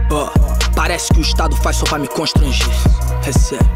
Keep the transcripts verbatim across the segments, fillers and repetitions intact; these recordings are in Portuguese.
Oh, parece que o Estado faz só pra me constranger. É sério.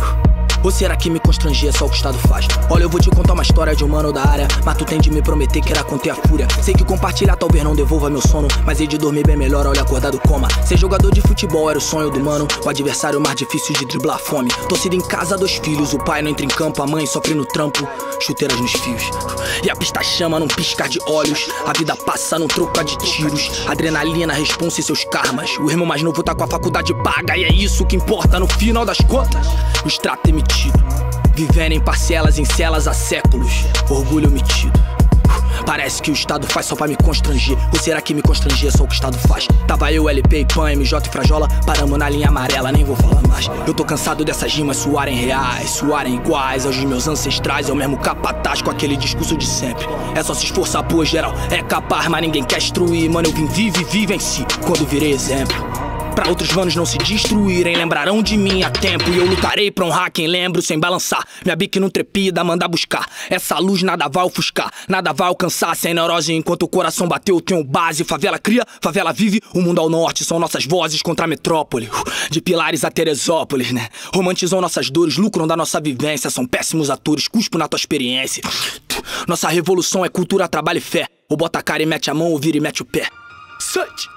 Ou será que me constranger é só o que o Estado faz? Olha, eu vou te contar uma história de um mano da área, mas tu tem de me prometer que irá conter a fúria. Sei que compartilhar talvez não devolva meu sono, mas hei de dormir bem melhor ao acordar do coma. Ser jogador de futebol era o sonho do mano, o adversário mais difícil de driblar a fome. Torcida em casa, dois filhos, o pai não entra em campo, a mãe sofre no trampo, chuteiras nos fios. E a pista chama num piscar de olhos, a vida passa num troca de tiros. Adrenalina, responsa e seus karmas. O irmão mais novo tá com a faculdade paga, e é isso que importa no final das contas. O extrato emitido, vivendo em parcelas, em celas há séculos, orgulho omitido. Parece que o Estado faz só pra me constranger. Ou será que me constranger é só o que o Estado faz? Tava eu, L P, Pan, M J e Frajola, paramos na linha amarela, nem vou falar mais. Eu tô cansado dessas rimas suarem reais, suarem iguais aos meus ancestrais. É o mesmo capataz com aquele discurso de sempre. É só se esforçar, pô, geral, é capaz, mas ninguém quer instruir. Mano, eu vim vive e vivenci quando virei exemplo. Pra outros manos não se destruírem, lembrarão de mim a tempo. E eu lutarei pra honrar quem lembro sem balançar. Minha bique não trepida, manda buscar. Essa luz nada vai ofuscar, nada vai alcançar. Sem neurose enquanto o coração bateu, tenho base. Favela cria, favela vive, o mundo ao norte. São nossas vozes contra a metrópole, de Pilares a Teresópolis, né? Romantizam nossas dores, lucram da nossa vivência. São péssimos atores, cuspo na tua experiência. Nossa revolução é cultura, trabalho e fé. Ou bota a cara e mete a mão, ou vira e mete o pé. Sante!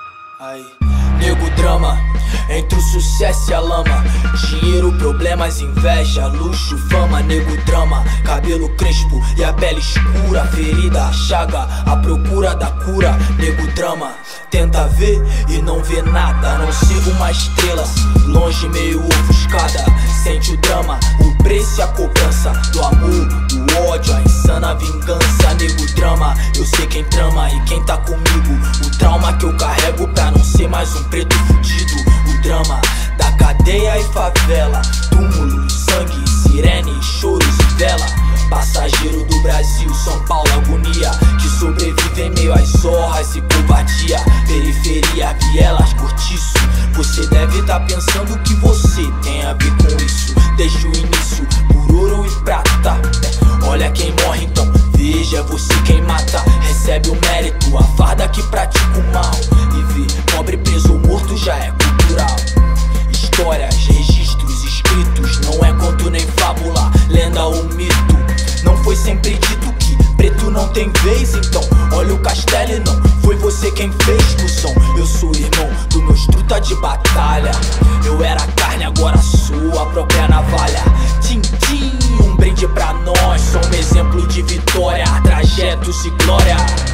Aí, nego drama, entre o sucesso e a lama. Dinheiro, problemas, inveja, luxo, fama. Nego drama, cabelo crespo e a pele escura. Ferida, chaga, à procura da cura. Nego drama, tenta ver e não vê nada, a não ser uma estrela longe, meio ofuscada. Sente o drama, o preço e a cobrança do amor, o ódio, a insana vingança. Nego drama, eu sei quem trama e quem tá comigo. O trauma que eu carrego pra não ser mais um preto fudido. O drama da cadeia e favela, túmulo, sangue, sirene, choros e vela. Passageiro do Brasil, São Paulo, agonia, que sobrevive em meio às zorras e covardia. Periferia, vielas, cortiço. Você deve tá pensando que você tem a ver com isso desde o início, por ouro e prata. Olha quem morre então, veja você quem mata. Recebe o mérito, a farda que pratica o mal. E ver pobre preso ou morto já é cultural. Histórias, registros, escritos, não é conto nem fábula, lenda ou mito. Não foi sempre dito que preto não tem vez, então olha o castelo e não foi você quem fez no som. Eu sou irmão do meu truta de batalha. Eu era carne, agora sou a própria navalha. Tim, tim, um brinde pra nós, sou um exemplo de vitória, trajetos e glória.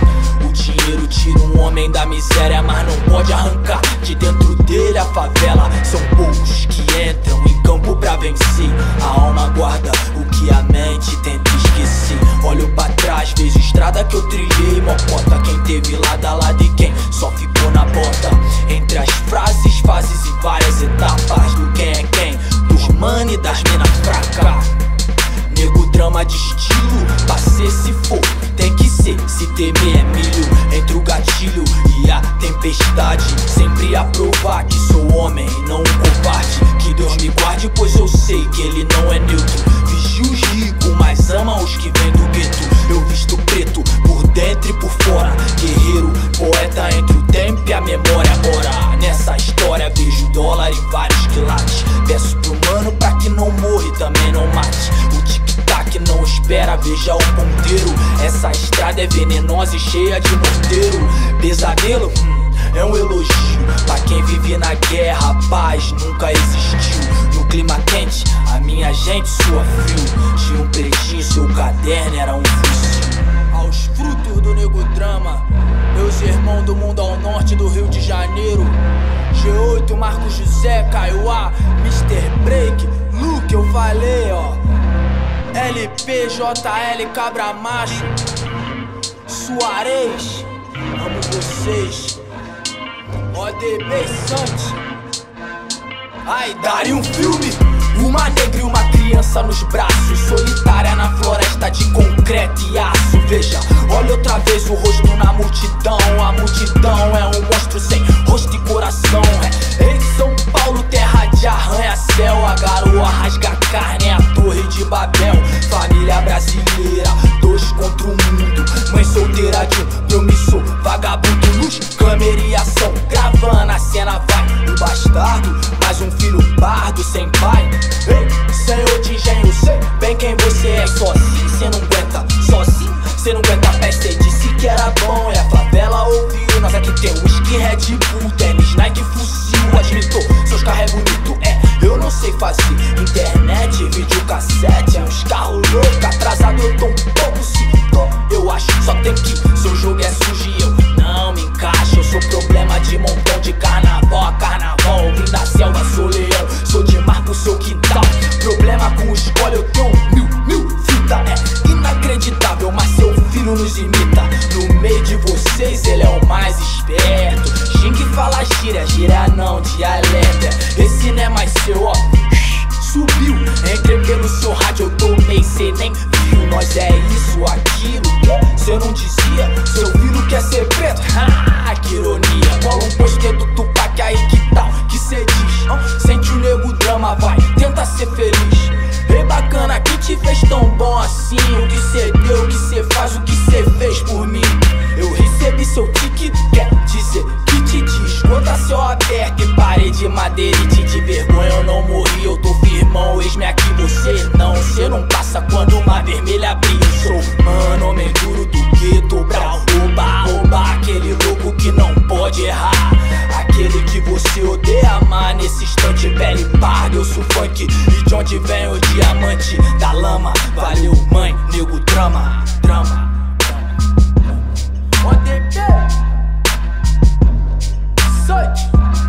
O dinheiro tira um homem da miséria, mas não pode arrancar de dentro dele a favela. São poucos que entram em campo pra vencer. A alma guarda o que a mente tenta esquecer. Olho pra trás, vejo estrada que eu trilhei, mocota. Quem teve lado a lado e quem só ficou na bota. Entre as frases, fases e várias etapas do quem é quem, dos mano e das mina fraca. Nego drama de estilo, pra ser se for, tem que ser, se temer é milho. Entre o gatilho e a tempestade, sempre a provar que sou homem e não um covarde. Que Deus me guarde, pois eu sei que ele não é neutro. Vigia os ricos, mas ama os que vêm do gueto. Eu visto preto, por dentro e por fora. Guerreiro, poeta entre o tempo e a memória. Agora, nessa história vejo dólar e vários quilates. Peço pro mano pra que não morra e também não mate. O tic-tac não espera, veja o ponteiro. Essa estrada é venenosa e cheia de morteiro. Pesadelo, hum, é um elogio pra quem vive na guerra, paz nunca existiu. No clima quente, a minha gente sua frio. Tinha um pretinho, seu caderno era um fuzil. Aos frutos do nego drama, meus irmãos do mundo ao norte do Rio de Janeiro. G oito, Marco José, Kaiowá, mister Break, Luke, eu falei, ó. L P, J L, Cabra Macho, Suarez, amo vocês. O D B Sante. Ai, daria um filme, uma negra e uma criança nos braços, solitária na floresta de concreto e aço. Veja, olha outra vez o rosto na multidão. A multidão é um monstro sem rosto e coração. É, em São Paulo, terra de arranha-céu. A garoa rasga a carne, é a torre de Babel. Família brasileira, dois contra o mundo. Mãe solteira de um promissor, vagabundo, luz, câmera e ação. Gravando a cena, vai gíria, gíria não, dialeto. Esse não é mais seu, ó. Subiu, entrei pelo seu rádio, eu tomei, cê nem viu. Nós é isso, aquilo, cê não dizia. Seu filho quer ser preto, ah, que ironia. Cola um pôster do Tupac, aí que tal, que cê diz? Sente o nego drama, vai, tenta ser feliz. Ei, bacana, que te fez tão bom assim? O que cê deu, o que cê faz, o que cê fez por mim? Eu recebi seu tique, quer dizer que te diz? Conta céu aberto e parede de madeira e te de vergonha. Eu não morri, eu tô firmão, eis-me aqui, você não. Cê não passa quando uma vermelha brilha. Sou mano, homem duro do gueto, brau. Oba, oba, aquele louco que não pode errar. Aquele que você odeia amar. Nesse instante, pele parda, eu sou funk. E de onde vem o diamante da lama? Valeu, mãe, nego, drama, drama. O D P Sante.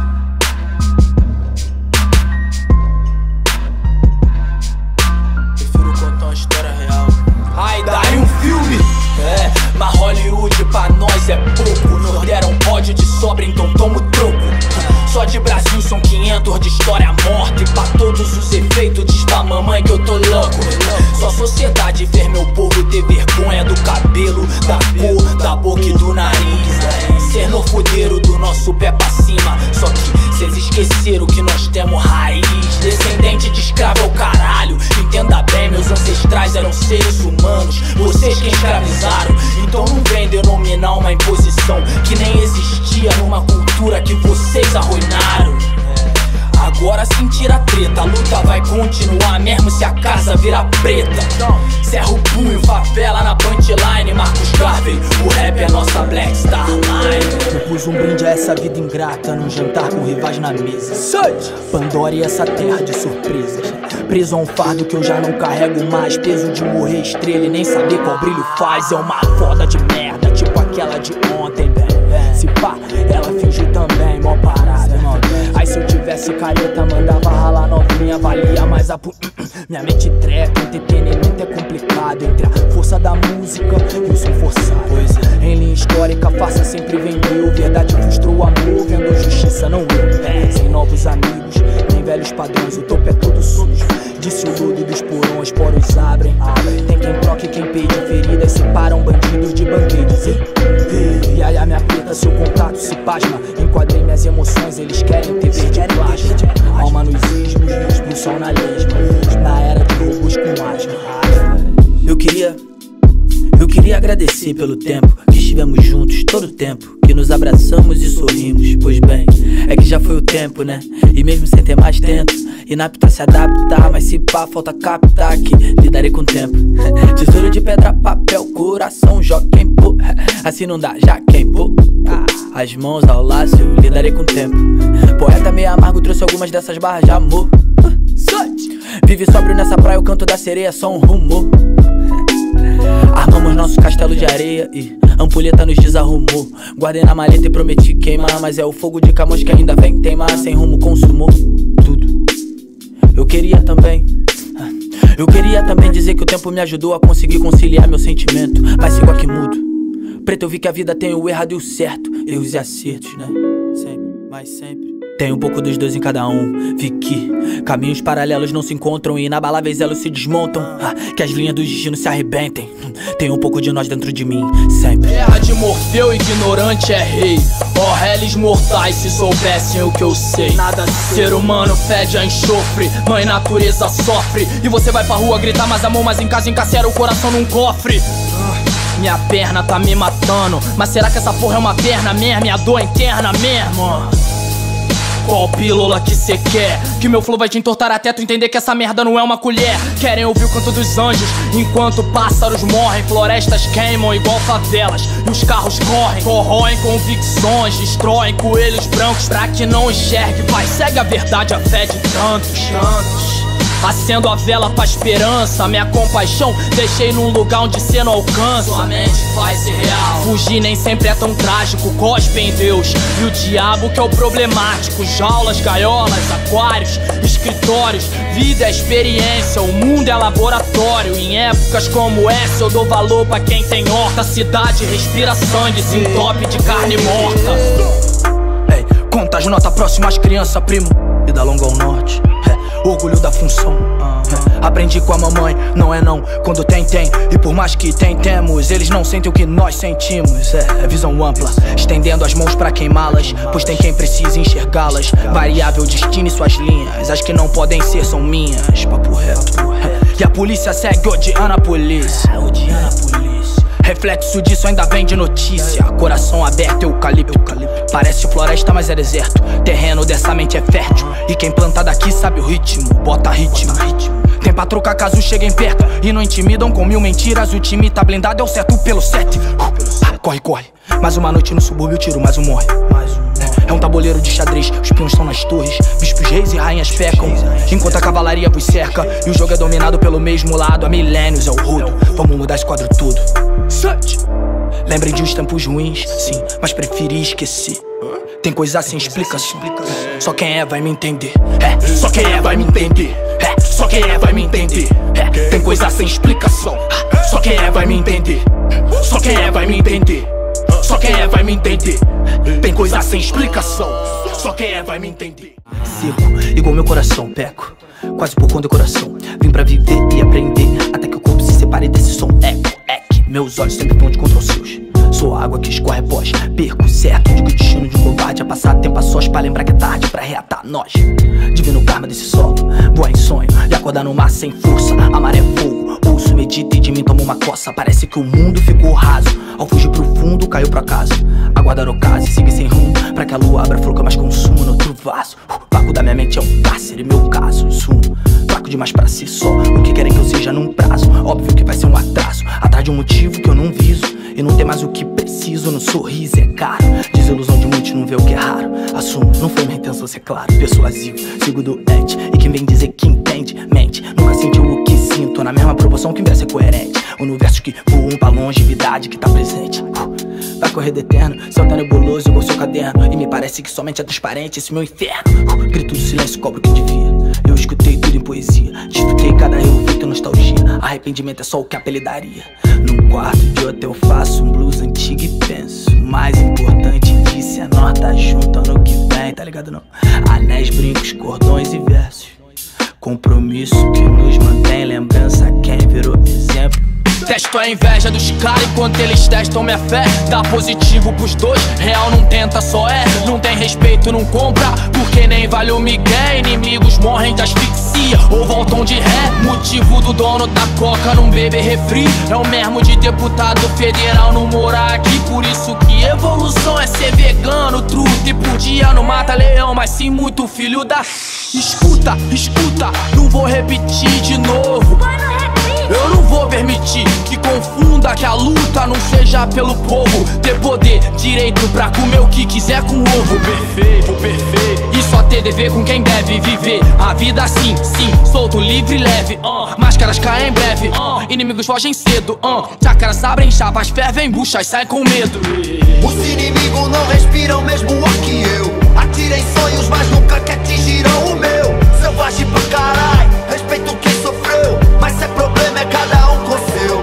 Prefiro contar uma história real. Ai, daí um filme. É, mas Hollywood pra nós é pouco. Nos deram ódio de sobra, então tomo troco. Só de Brasil são quinhentos de história morta. E pra todos os efeitos diz pra mamãe que eu tô louco. Só sociedade fez meu povo ter vergonha do cabelo, da cor, da boca e do nariz. Ser no fudeiro do nosso pé pra cima. Só que cês esqueceram que nós temos raiz. Descendente de escravo é o caralho. Entenda bem, meus ancestrais eram seres humanos. Vocês que escravizaram. Então não vem denominar uma imposição que nem existia numa cultura que vocês arruinaram. Agora sentir a treta, a luta vai continuar mesmo se a casa virar preta. Serra o punho, favela na punchline. Marcos Garvey, o rap é nossa Black Star Line. Eu pus um brinde a essa vida ingrata num jantar com rivais na mesa. Pandora e essa terra de surpresas. Preso a um fardo que eu já não carrego mais. Peso de morrer estrela e nem saber qual brilho faz. É uma foda de merda, tipo aquela de ontem, velho. Se pá, ela fingiu também, mó parada. Aí se eu tivesse careta, mandava ralar novinha, valia mais a pu... Minha mente treca, entretenimento é complicado. Entre a força da música e o som forçado. Pois é. Em linha histórica, farsa sempre vendeu. Verdade frustrou o amor, vendo justiça não eu. Sem novos amigos, nem velhos padrões, o topo é todo sujo. Disse o lodo dos porões, poros abrem. Tem quem troque, quem peide feridas, separam bandidos de band-aids. E aí a minha preta, seu contato se pasma. Enquadrei minhas emoções, eles querem ter verde plasma. Alma nos ismos, no sol na lesma. Na era de robôs com asma. Eu queria, eu queria agradecer pelo tempo que estivemos juntos, todo o tempo que nos abraçamos e sorrimos. Pois bem, é que já foi o tempo, né? E mesmo sem ter mais tempo, inapto a se adaptar. Mas se pá, falta captar que lidarei com o tempo. Tesouro de pedra, papel, coração, joquem, pô. Assim não dá, já quem, pô. As mãos ao laço, eu lidarei com o tempo. Poeta meio amargo trouxe algumas dessas barras de amor. Vive sóbrio nessa praia, o canto da sereia, só um rumor. Armamos nosso castelo de areia e ampulheta nos desarrumou. Guardei na maleta e prometi queimar, mas é o fogo de Camões que ainda vem teimar. Sem rumo consumou tudo. Eu queria também Eu queria também dizer que o tempo me ajudou a conseguir conciliar meu sentimento, mas sigo aqui mudo. Preto, eu vi que a vida tem o errado e o certo, erros e acertos, né? Sempre, mas sempre tem um pouco dos dois em cada um. Vi que caminhos paralelos não se encontram e inabaláveis elos se desmontam. ah, Que as linhas do destino se arrebentem. Tem um pouco de nós dentro de mim, sempre. Guerra de Morfeu, ignorante é rei. Ó, oh, réis mortais, se soubessem o que eu sei. Nada ser humano fede a enxofre. Mãe natureza sofre. E você vai pra rua gritar mais amor, mas em casa encarcera o coração num cofre. Minha perna tá me matando, mas será que essa porra é uma perna mesmo? Minha dor interna mesmo? Qual pílula que cê quer? Que meu flow vai te entortar até tu entender que essa merda não é uma colher. Querem ouvir o canto dos anjos enquanto pássaros morrem, florestas queimam igual favelas e os carros correm, corroem convicções, destroem coelhos brancos pra que não enxergue. Vai, segue a verdade, a fé de tantos, tantos. Acendo a vela pra esperança. Minha compaixão deixei num lugar onde cê não alcança. Sua mente vai ser real. Fugir nem sempre é tão trágico. Cospe em Deus e o diabo que é o problemático. Jaulas, gaiolas, aquários, escritórios. Vida é experiência, o mundo é laboratório. Em épocas como essa eu dou valor pra quem tem horta. A cidade respira sangue, se entope de carne morta. Contágio nota próxima às crianças, primo. E da longa ao norte, é, orgulho da função. é, Aprendi com a mamãe, não é não, quando tem, tem. E por mais que tentemos, eles não sentem o que nós sentimos. É, é visão ampla, estendendo as mãos pra queimá-las, pois tem quem precisa enxergá-las. Variável destino e suas linhas, as que não podem ser são minhas. Papo reto, é. E a polícia segue odiando a polícia, odiando a polícia. Reflexo disso ainda vem de notícia. Coração aberto, eucalipto. Parece floresta, mas é deserto. Terreno dessa mente é fértil. E quem planta daqui sabe o ritmo. Bota ritmo. Tem pra trocar caso cheguem perto. E não intimidam com mil mentiras. O time tá blindado, é o certo pelo sete. uh, Corre, corre. Mais uma noite no subúrbio, tiro, mais um morre. É um tabuleiro de xadrez, os peões estão nas torres. Bispos, reis e rainhas pecam, enquanto a cavalaria vos cerca. E o jogo é dominado pelo mesmo lado. Há milênios é o rodo. Vamos mudar esse quadro tudo. Sete. Lembrem de uns tempos ruins, sim, mas preferi esquecer. Tem coisa sem explicação. Só quem é vai me entender. É, só quem é vai me entender. É, só quem é vai me entender. É, tem coisa sem explicação. Só quem é vai me entender. Só quem é vai me entender. Só quem é vai me entender. Tem coisa sem explicação. Só quem é vai me entender. Circo, igual meu coração, peco, quase por condecoração. Vim pra viver e aprender, até que o corpo se separe desse som. Eco, eque, meus olhos sempre vão de contra os seus. Sou a água que escorre após, perco certo. Digo o destino de um covarde, a passar tempo a sós pra lembrar que é tarde pra reatar nós. Divino karma desse solo, voar em sonho e acordar no mar sem força. A maré é fogo, ouço, medita e de mim tomo uma coça. Parece que o mundo ficou raso, ao fugir pro fundo caiu pro acaso. Aguardar ocaso e seguir sem rumo, pra que a lua abra a flor que eu mais consumo no outro vaso. O vácuo da minha mente é um cárcere, meu caso, sumo. Fraco demais pra si só, o que querem que eu seja num prazo. Óbvio que vai ser um atraso, atrás de um motivo que eu não viso. E não tem mais o que preciso, no sorriso é caro. Desilusão de muitos não vê o que é raro. Assumo, não foi minha intenção ser claro, persuasivo, sigo doente. E quem vem dizer que entende, mente. Nunca sentiu o que sinto, na mesma proporção que verso é coerente. Universos que voam pra longevidade que tá presente. uh, Vai correr de eterno, céu tá nebuloso igual seu caderno. E me parece que somente é transparente esse meu inferno. uh, Grito do silêncio, cobro o que devia. Eu escutei tudo em poesia, desfrutei cada erro feito nostalgia. Arrependimento é só o que apelidaria. Num quarto de hotel faço um blues antigo e penso. O mais importante disso é nós tá junto ano que vem, tá ligado não? Anéis, brincos, cordões e versos. Compromisso que nos mantém, lembrança quem virou exemplo. Testo a inveja dos caras enquanto eles testam minha fé. Dá positivo pros dois, real não tenta, só é. Não tem respeito, não compra, porque nem vale o migué. Inimigos morrem de asfixia ou voltam de ré. Motivo do dono da coca não beber refri é o mesmo de deputado federal não morar aqui. Por isso que evolução é ser vegano, truta. E por dia não mata leão, mas sim muito filho da... Escuta, escuta, não vou repetir de novo. Eu não vou permitir que confunda que a luta não seja pelo povo. Ter poder, direito pra comer o que quiser com ovo. Perfeito, perfeito. E só ter dever com quem deve viver a vida assim, sim, solto, livre e leve. uh. Máscaras caem em breve, uh. inimigos fogem cedo. uh. Chácaras abrem, chapas fervem, buchas saem com medo. Os inimigos não respiram mesmo ar que eu. Atirei sonhos, mas nunca que atingiram o meu. Selvagem pra caralho, respeito quem sofreu. Mas se é problema é cada um com seu.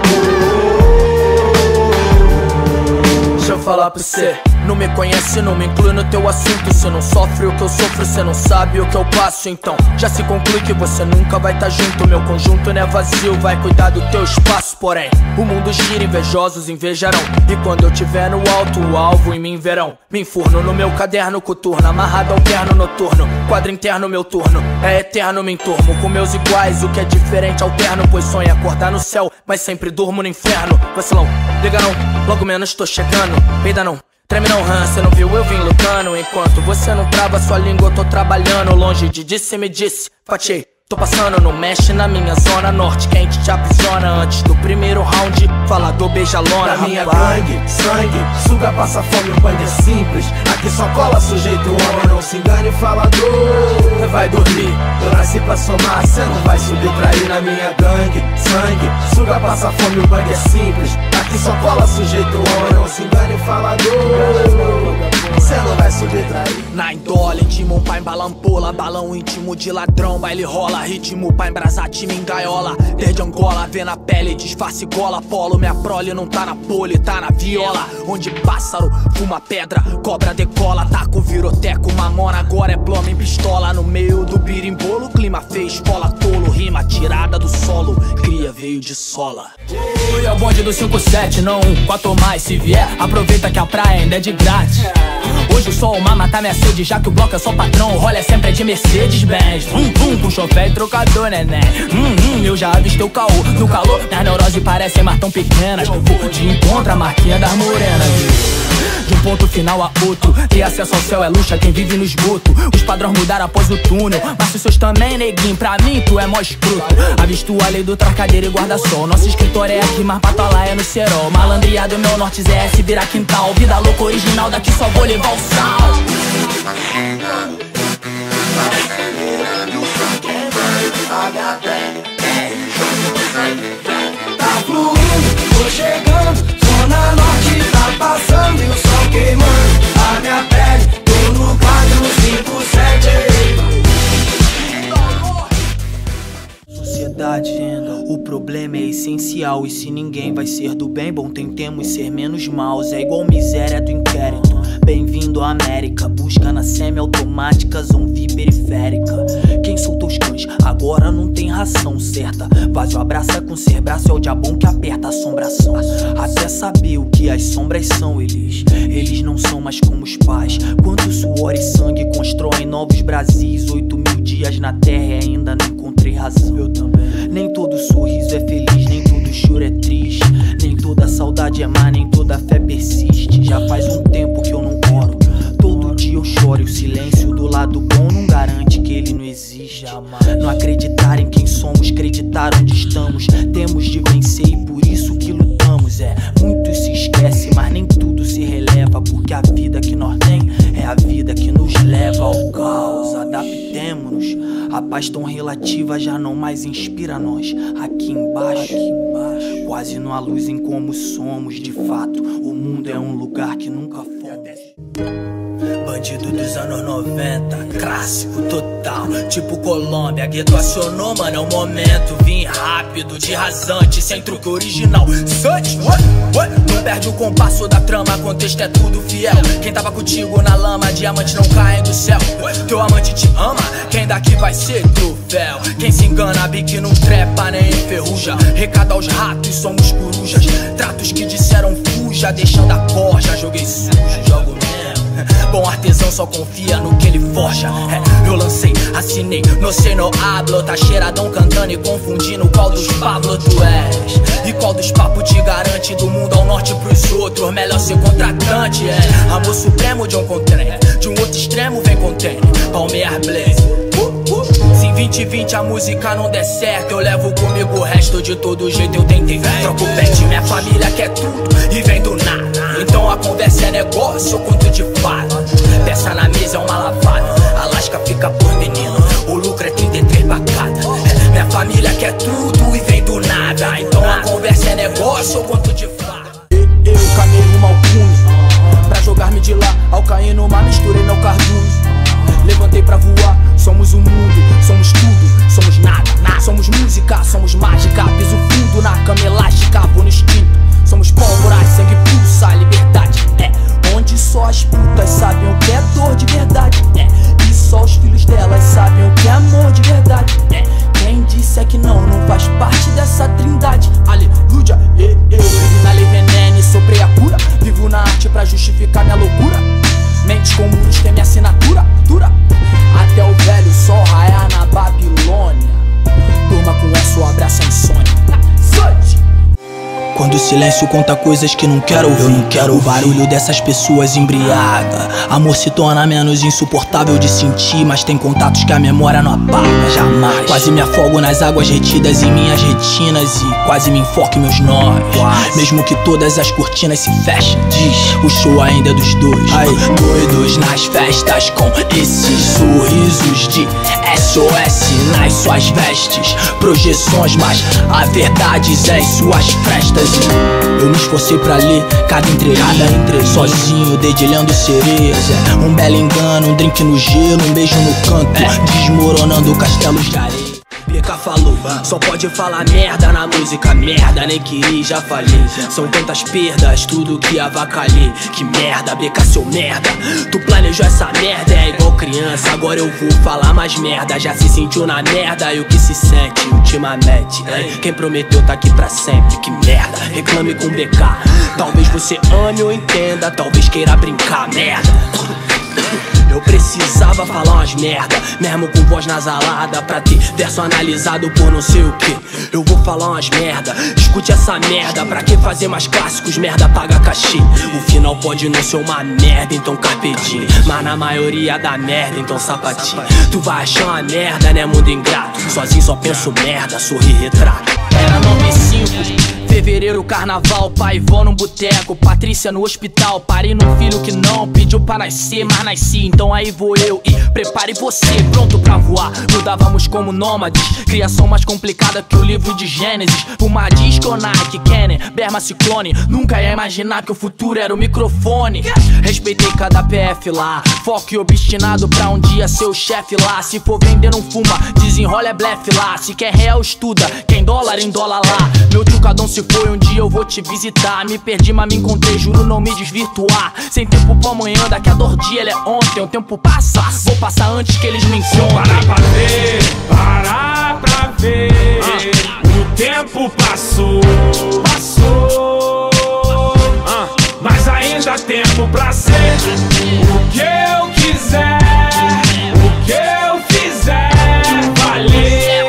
Deixa eu falar pra você, não me conhece, não me inclui no teu assunto. Você não sofre o que eu sofro, você não sabe o que eu passo. Então já se conclui que você nunca vai tá junto. Meu conjunto não é vazio, vai cuidar do teu espaço. Porém, o mundo gira, invejosos invejarão. E quando eu tiver no alto, o alvo em mim verão. Me enfurno no meu caderno coturno, amarrado ao terno noturno. Quadro interno, meu turno, é eterno, me enturmo com meus iguais, o que é diferente alterno. Pois sonho acordar no céu, mas sempre durmo no inferno. Vacilão, liga não, logo menos tô chegando. Peida não, treme não, rã, cê não viu eu vim lutando. Enquanto você não trava sua língua, eu tô trabalhando. Longe de disse, me disse, fatiei. Tô passando, não mexe na minha zona norte, quente te aprisiona. Antes do primeiro round, falador beija lona. Na minha gangue, sangue, suga, passa fome, o bang é simples. Aqui só cola sujeito, homem, não se engane, falador. Vai dormir, eu nasci pra somar, cê não vai subtrair. Na minha gangue, sangue, suga, passa fome, o bang é simples. Aqui Aqui só cola sujeito homem, não se engane falador. Cê não vai subtrair. Na indole, intimo pra embalampola, balão íntimo de ladrão, baile rola, ritmo pra embrasar time em gaiola. Desde Angola, vê na pele, disfarce gola, polo. Minha prole não tá na pole, tá na viola. Onde pássaro fuma pedra, cobra decola, taco viroteco, mamona, agora é ploma em pistola. No meio do birimbolo, clima feio, escola tolo, rima tirada do solo, cria veio de sola. Ui, é o bonde do cinco sete, não um, quatro mais. Se vier, aproveita que a praia ainda é de grátis. Hoje o sol uma mata minha sede, já que o bloco é só patrão, o rolê é sempre de Mercedes-Benz. Vum, vum, com chofé e trocador, neném. Hum, hum, eu já avistei o caô. No calor, minhas neuroses parecem mas tão pequenas. Vou de encontro a marquinha das morenas. De um ponto final a outro, ter acesso ao céu é luxa, quem vive no esgoto. Os padrões mudaram após o túnel, mas os seus também, neguinho. Pra mim tu é mó escroto. Avisto a lei do trascadeiro e guarda-sol. Nosso escritório é aqui, mas patola é no cerol. Malandreado, meu norte, Zé S vira quintal. Vida louca original, daqui só vou levar o sal. Tá fluindo, tô chegando, zona norte tá passando e o sol queimando a minha pele, tô no quadro cinco sete. Sociedade, o problema é essencial. E se ninguém vai ser do bem, bom, tentemos ser menos maus. É igual miséria do inquérito. Bem-vindo à América, busca na semi-automática, zumbi periférica. Quem soltou os cães, agora não tem ração certa. Vazio abraça com ser braço, é o diabão que aperta a assombração. Até saber o que as sombras são, eles Eles não são mais como os pais. Quanto suor e sangue constroem novos Brasis. Oito mil dias na terra e ainda não encontrei razão. Eu também. Nem todo sorriso é feliz, nem todo choro é triste. Nem toda saudade é má, nem toda fé persiste. Já faz um tempo que eu não oro, todo dia eu choro. E o silêncio do lado bom não garante que ele não existe. Não acreditar em quem somos, acreditar onde estamos. Temos de vencer e por isso que lutamos. É, muito se esquece, mas nem tudo se releva. Porque a vida que nós tem é a vida que nos leva ao caos. Adaptemo-nos, a paz tão relativa já não mais inspira nós. Aqui embaixo, aqui embaixo, quase não há luz em como somos de fato. O mundo é um lugar que nunca fomos. Bandido dos anos noventa, clássico total, tipo Colômbia, gueto acionou, mano, é o momento. Vim rápido, de rasante, sem truque original. Sante, não perde o compasso da trama, contexto é tudo fiel. Quem tava contigo na lama, diamante não cai do céu. Teu amante te ama, quem daqui vai ser troféu. Quem se engana, bique não trepa nem enferruja. Recado aos ratos, somos corujas. Tratos que disseram fuja, deixando a corja. Joguei sujo, jogo mesmo. Bom artesão só confia no que ele forja. É, eu lancei, assinei, no sei no hablo. Tá cheiradão cantando e confundindo qual dos Pablo tu és. E qual dos papos te garante do mundo ao norte pros outros. Melhor ser contratante, é. Amor supremo de um contém, de um outro extremo vem contém. Palmear Blaze. uh, uh. Se em vinte vinte a música não der certo, eu levo comigo o resto. De todo jeito eu tentei, troco o pet, minha família quer tudo e vem do nada. Então a conversa é negócio, eu conto de fato. Peça na mesa é uma lavada, a lasca fica por menino, o lucro é trinta e três pra cada. É, minha família quer tudo e vem do nada. Então a conversa é negócio, eu conto de fato. Eu caminhei rumo ao fundo, pra jogar-me de lá, ao cair numa misturei meu cardume. Levantei pra voar, somos o mundo, somos tudo, somos nada, nada. Somos música, somos mágica, piso fundo na cama elástica, vou no instinto. Somos pólvora, sangue pulsa, liberdade, é. Onde só as putas sabem o que é dor de verdade, é. E só os filhos delas sabem o que é amor de verdade, é. Quem disse é que não, não faz parte dessa trindade. Aleluia, eu, eu vivo na lei veneno e soprei a cura. Vivo na arte pra justificar minha loucura. Mentes com muros tem minha assinatura, dura. Até o velho sol raiar na Babilônia. Turma com essa, o abraço a insônia. Quando o silêncio conta coisas que não quero ouvir, eu não quero. O barulho dessas pessoas embriaga. Amor se torna menos insuportável de sentir, mas tem contatos que a memória não apaga jamais. Quase me afogo nas águas retidas em minhas retinas e quase me enfoco em meus nós. Mesmo que todas as cortinas se fechem, diz, o show ainda é dos dois. Ai, doidos nas festas com esses sorrisos de S O S nas suas vestes. Projeções, mas a verdade é em suas frestas. Eu me esforcei pra ler cada entrevista, cada entre sozinho, dedilhando sereias. É. Um belo engano, um drink no gelo, um beijo no canto, é. Desmoronando castelos de areia. B K falou, só pode falar merda na música, merda, nem queria, já falei. São tantas perdas, tudo que avacalhei. Que merda, B K, seu merda. Tu planejou essa merda, é igual criança. Agora eu vou falar mais merda. Já se sentiu na merda e o que se sente ultimamente, hein? Quem prometeu tá aqui pra sempre, que merda. Reclame com B K. Talvez você ame ou entenda, talvez queira brincar, merda. Eu precisava falar umas merda, mesmo com voz nasalada, pra ter verso analisado por não sei o que. Eu vou falar umas merda, escute essa merda. Pra que fazer mais clássicos, merda paga cachê. O final pode não ser uma merda, então carpedinho. Mas na maioria da merda, então sapatinho. Tu vai achar uma merda, né, mundo ingrato. Sozinho só penso merda, sorri retrato. Era nove e cinco, fevereiro, carnaval, pai e vó num boteco, Patrícia no hospital, parei num filho que não pediu pra nascer, mas nasci, então aí vou eu e prepare você, pronto pra voar. Mudávamos como nômades, criação mais complicada que o livro de Gênesis. Uma disco, Nike, Canon, Berma, Ciclone. Nunca ia imaginar que o futuro era o microfone. Respeitei cada P F lá, foco e obstinado pra um dia ser o chefe lá. Se for vender não fuma, desenrola é blefe lá. Se quer real estuda, quem dólar em dólar lá. Meu tio Cadão se foi, um dia eu vou te visitar. Me perdi, mas me encontrei, juro não me desvirtuar. Sem tempo pra amanhã, daqui a dois dias ele é ontem. O tempo passa, vou passar antes que eles me encontrem. Parar pra ver, parar pra ver. ah. O tempo passou, passou. ah. Mas ainda há tempo pra ser o que eu quiser, o que eu fizer valer.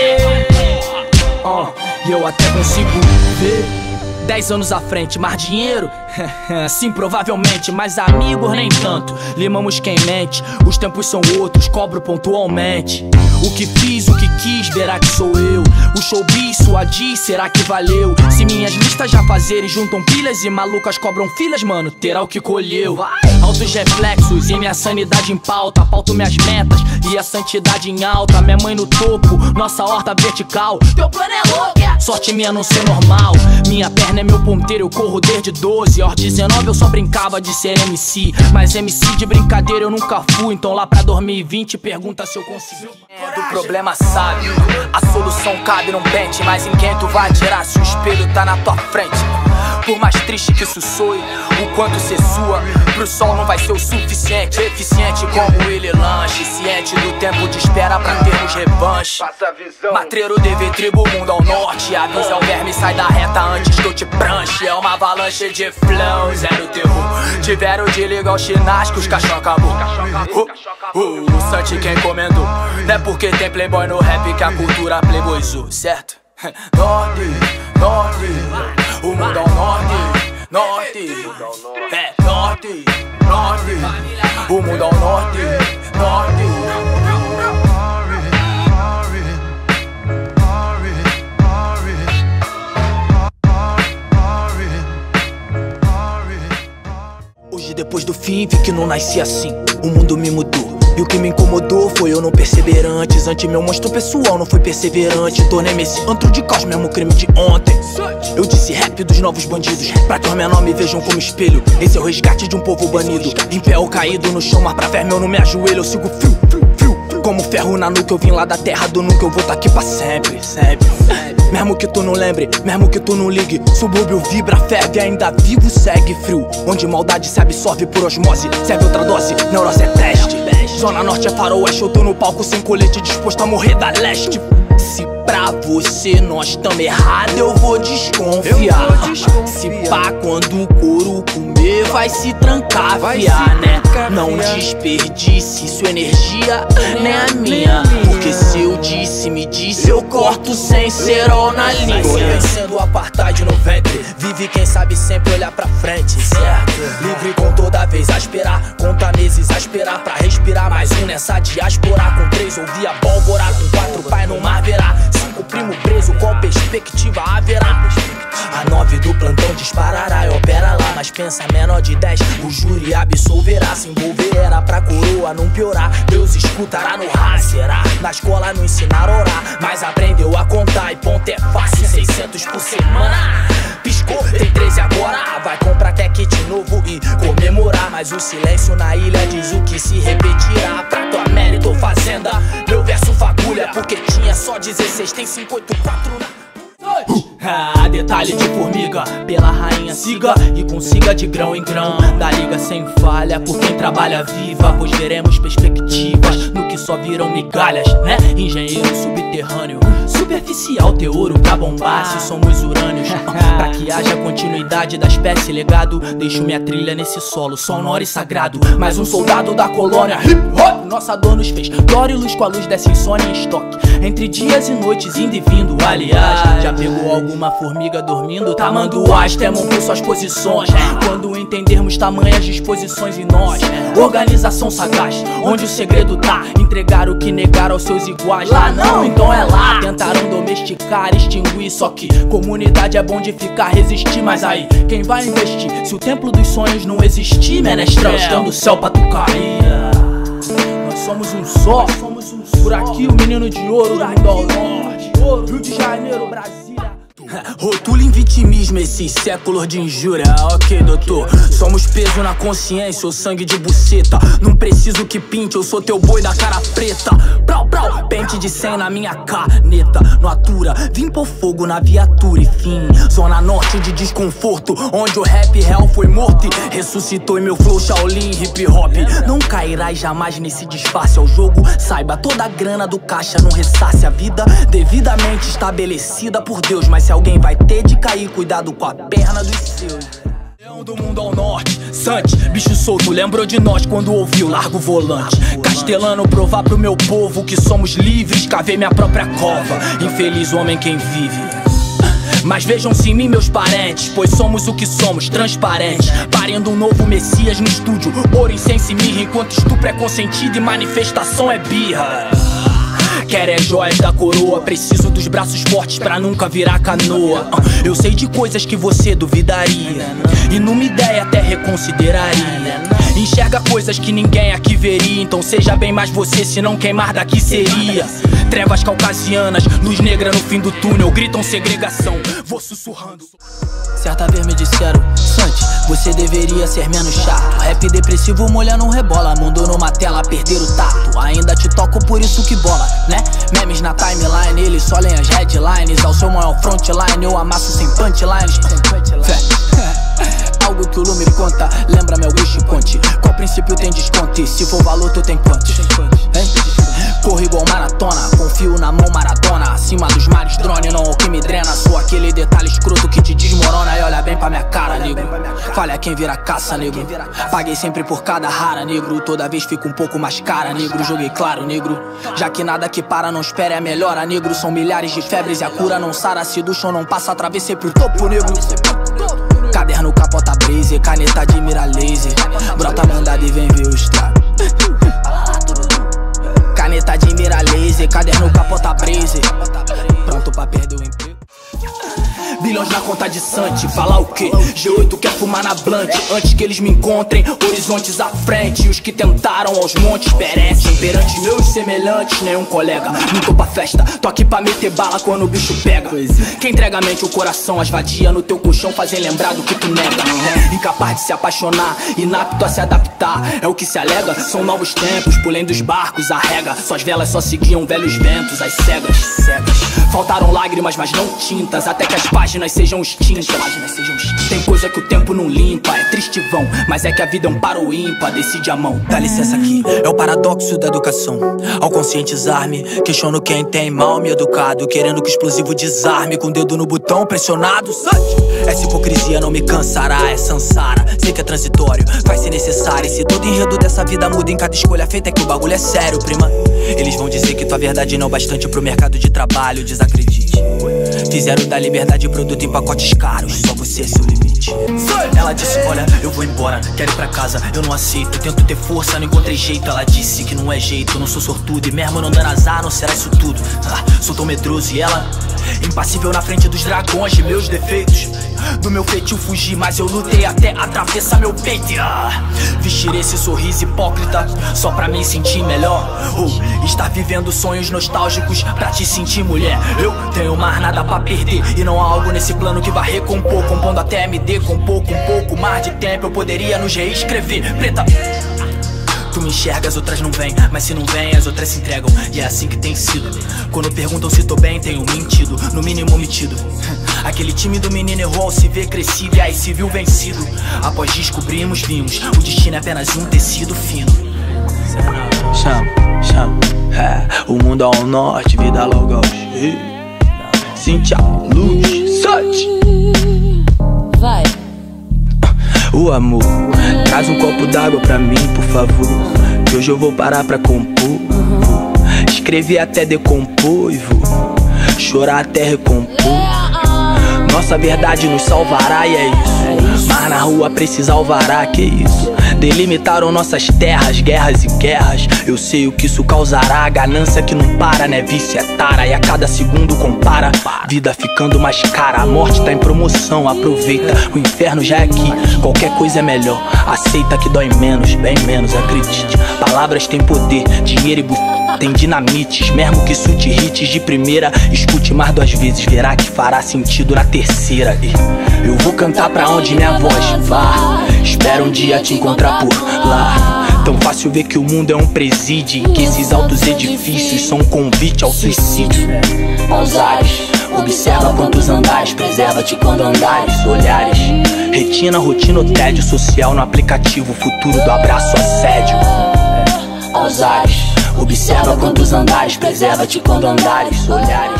uh, E eu até consigo ver dez anos à frente, mais dinheiro? Sim, provavelmente, mas amigos nem tanto. Limamos quem mente, os tempos são outros, cobro pontualmente. O que fiz, o que quis, verá que sou eu. O showbiz, sua diz, será que valeu? Se minhas listas já fazerem juntam pilhas e malucas cobram filhas, mano, terá o que colheu. Altos reflexos e minha sanidade em pauta. Pauto minhas metas e a santidade em alta. Minha mãe no topo, nossa horta vertical. Teu plano é louco, sorte minha não ser normal. Minha perna é meu ponteiro, eu corro desde doze. Aos dezenove eu só brincava de ser M C, mas M C de brincadeira eu nunca fui. Então lá pra dois mil e vinte pergunta se eu consegui. Do problema sabe, a solução cabe num pente. Mas em quem tu vai atirar se o espelho tá na tua frente? Por mais triste que isso soe, o quanto cê sua, pro sol não vai ser o suficiente. Eficiente como ele lanche, ciente do tempo de espera pra termos revanche. Matreiro D V tribo, mundo ao norte. Avisa o verme, sai da reta antes que eu te pranche. É uma avalanche de flow, zero terror. Tiveram de ligar o chinás que os cachorro acabou. uh, uh, O Santi quem comentou, não é porque tem playboy no rap que a cultura playboyzou, certo? Norte, norte, o mundo ao norte, norte, é norte, norte, o mundo ao norte, norte. Hoje depois do fim vi que não nasci assim, o mundo me mudou. E o que me incomodou foi eu não perceber antes. Antes meu monstro pessoal não foi perseverante. Tornei-me esse antro de caos, mesmo crime de ontem. Eu disse rap dos novos bandidos, pra que os menores me vejam como espelho. Esse é o resgate de um povo banido, em pé ou caído no chão, mas pra ver meu não me ajoelho. Eu sigo frio, frio, frio, como ferro na nuca. Eu vim lá da terra do nunca, eu vou tá aqui pra sempre, sempre. Mesmo que tu não lembre, mesmo que tu não ligue, subúrbio vibra, ferve, ainda vivo, segue frio. Onde maldade se absorve por osmose, serve outra dose, neurose é teste. Zona Norte é faroeste, eu tô no palco sem colete, disposto a morrer da leste. Se pra você nós tamo errado, eu vou desconfiar. Eu vou desconfiar. Se pá, quando o couro comer, vai se trancar, vai fiar, se né? Trancar, não fiar. Desperdice sua energia, nem a minha. Porque se eu disse, me disse, eu corto sem cerol na linha. Tô vencendo o apartheid no ventre, vive quem sabe sempre olhar pra frente, certo? Livre com toda vez a esperar, conta meses a esperar pra respirar. Mais um nessa diáspora, com três ouvia pólvora, com quatro pai no mar verá. Cinco primo preso, qual perspectiva haverá? A nove do plantão disparará e opera lá, mas pensa menor de dez, o júri absolverá. Se envolver era pra pra coroa não piorar. Deus escutará no rácera. Na escola não ensinaram a orar, mas aprendeu a contar. E ponto é fácil, seiscentos por semana. Piscou, tem treze agora. Vai comprar até kit novo e comemorar. Mas o silêncio na ilha diz o que se repetirá. Pra tua mérito fazenda, meu verso fagulha. Porque tinha só dezesseis, tem cinco, oito, quatro na... Ah, detalhe de formiga, pela rainha siga e consiga de grão em grão. Da liga sem falha, por quem trabalha viva. Pois veremos perspectivas no que só viram migalhas, né? Engenheiro subterrâneo, superficial ter ouro pra bombar. Se somos urânios, pra que haja continuidade da espécie legado. Deixo minha trilha nesse solo sonoro e sagrado. Mais um soldado da colônia hip hop. Nossa dor nos fez glória e luz com a luz dessa insônia em estoque. Entre dias e noites indo e vindo, aliás. Já pegou alguma formiga dormindo? Tamando as, temam por suas posições. Quando entendermos tamanhas disposições em nós. Organização sagaz, onde o segredo tá. Entregar o que negaram aos seus iguais. Lá não, então é lá. Tentaram domesticar, extinguir. Só que comunidade é bom de ficar, resistir. Mas aí, quem vai investir? Se o templo dos sonhos não existir, menestrel, estando o céu pra tu cair. Nós somos um só. Por aqui o menino de ouro do mundo ao norte. Rio de Janeiro, Brasília. Rotula em vitimismo esses séculos de injúria. Ok, doutor, somos peso na consciência ou sangue de buceta. Não preciso que pinte, eu sou teu boi da cara preta. Brau, brau, pente de cem na minha caneta. No atura, vim pôr fogo na viatura e fim. Zona norte de desconforto, onde o rap real foi morto e ressuscitou em meu flow Shaolin hip hop. Não cairás jamais nesse disfarce ao jogo. Saiba, toda a grana do caixa não ressasse a vida devidamente estabelecida por Deus. Mas se alguém vai ter de cair, cuidado com a perna dos seus. Leão do mundo ao norte, Sante, bicho solto, lembrou de nós quando ouviu largo volante. Castelano, provar pro meu povo que somos livres, cavei minha própria cova. Infeliz homem quem vive. Mas vejam-se em mim meus parentes, pois somos o que somos, transparentes. Parindo um novo messias no estúdio, ouro, incenso e mirra. Enquanto estupro é consentido e manifestação é birra. Quer é joias da coroa, preciso dos braços fortes pra nunca virar canoa. Eu sei de coisas que você duvidaria e numa ideia até reconsideraria. Enxerga coisas que ninguém aqui veria, então seja bem mais você, se não queimar daqui seria. Trevas caucasianas, luz negra no fim do túnel, gritam segregação, vou sussurrando. Certa vez me disseram, Sante, você deveria ser menos chato. Rap depressivo molhando um rebola, mundo numa tela, perder o tato. Ainda te toco por isso que bola, né? Memes na timeline, eles só leem as headlines. Ao seu maior frontline, eu amasso sem punchlines. Algo que o Lu me conta, lembra meu wish conte. Qual princípio tem desconto? E se for valor, tu tem quanto? Hein? Corro igual maratona, confio na mão Maradona. Acima dos mares, drone não o que me drena. Sou aquele detalhe escroto que te desmorona. E olha bem pra minha cara, negro. Falha quem vira caça, negro. Paguei sempre por cada rara, negro. Toda vez fico um pouco mais cara, negro. Joguei claro, negro. Já que nada que para não espera é melhora, negro. São milhares de febres e a cura não sara. Se do chão não passa, atravessei pro topo, negro. Caderno capota blazer, caneta de mira laser. Brota mandada e vem ver o estrago. Caneta de mira laser, caderno capota blazer. Pronto pra perder o emprego. Bilhões na conta de Sante, falar o quê? G oito quer fumar na blunt. Antes que eles me encontrem, horizontes à frente. Os que tentaram aos montes perecem. Perante meus semelhantes, nenhum colega. Não tô pra festa, tô aqui pra meter bala quando o bicho pega. Quem entrega a mente, o coração, as vadias no teu colchão fazem lembrar do que tu nega. Incapaz de se apaixonar, inapto a se adaptar. É o que se alega, são novos tempos. Pulem dos barcos, arrega. Suas velas só seguiam velhos ventos, as cegas, cegas. Faltaram lágrimas, mas não tintas. Até que as páginas sejam extintas. Tem coisa que o tempo não limpa, é triste vão, mas é que a vida é um paro ímpar, decide a mão. Dá licença aqui, é o paradoxo da educação. Ao conscientizar-me, questiono quem tem mal me educado, querendo que o explosivo desarme, com o dedo no botão pressionado. Essa hipocrisia não me cansará, é sansara. Sei que é transitório, vai ser necessário. E se todo enredo dessa vida muda em cada escolha feita, é que o bagulho é sério, prima. Eles vão dizer que tua verdade não é bastante pro mercado de trabalho, desacredite. limite. Fizeram da liberdade produto em pacotes caros. Só você é seu limite. Ela disse, olha, eu vou embora, quero ir pra casa, eu não aceito. Tento ter força, não encontrei jeito. Ela disse que não é jeito, eu não sou sortudo. E mesmo não dando azar, não será isso tudo. ah, Sou tão medroso e ela impassível na frente dos dragões de meus defeitos. Do meu feitio fugi, mas eu lutei até atravessar meu peito. ah, Vestir esse sorriso hipócrita só pra me sentir melhor. Ou estar vivendo sonhos nostálgicos pra te sentir mulher. Eu tenho mais nada pra perder e não há algo nesse plano que vai recompor. Compondo até me decompor com um pouco mais de tempo eu poderia nos reescrever. Preta, tu me enxerga, as outras não vêm, mas se não vêm, as outras se entregam. E é assim que tem sido. Quando perguntam se tô bem, tenho mentido, no mínimo omitido. Aquele tímido menino errou ao se ver crescido e aí se viu vencido. Após descobrimos, vimos, o destino é apenas um tecido fino. Chama, chama, é, o mundo ao norte, vida logo ao sul. Cintia, luz, sorte. Vai. O amor, traz um copo d'água pra mim, por favor, que hoje eu vou parar pra compor. Escrever até decompor e vou chorar até recompor. Nossa verdade nos salvará e é isso. Mas na rua precisa alvará, que isso. Delimitaram nossas terras, guerras e guerras. Eu sei o que isso causará. Ganância que não para, né? Vício é tara. E a cada segundo compara. Vida ficando mais cara. A morte tá em promoção, aproveita. O inferno já é aqui, qualquer coisa é melhor. Aceita que dói menos, bem menos, acredite. Palavras têm poder, dinheiro e bu... tem dinamites. Mesmo que isso te irrites de primeira, escute mais duas vezes, verá que fará sentido na terceira. E eu vou cantar pra onde minha voz vá. Espero um dia te encontrar por lá. Tão fácil ver que o mundo é um presídio, que esses altos edifícios são um convite ao suicídio. Aos ares, observa quantos andares, preserva-te quando andares, olhares. Retina, rotina, o tédio social no aplicativo, futuro do abraço, assédio. Aos ares, observa quantos andares, preserva-te quando andares, olhares.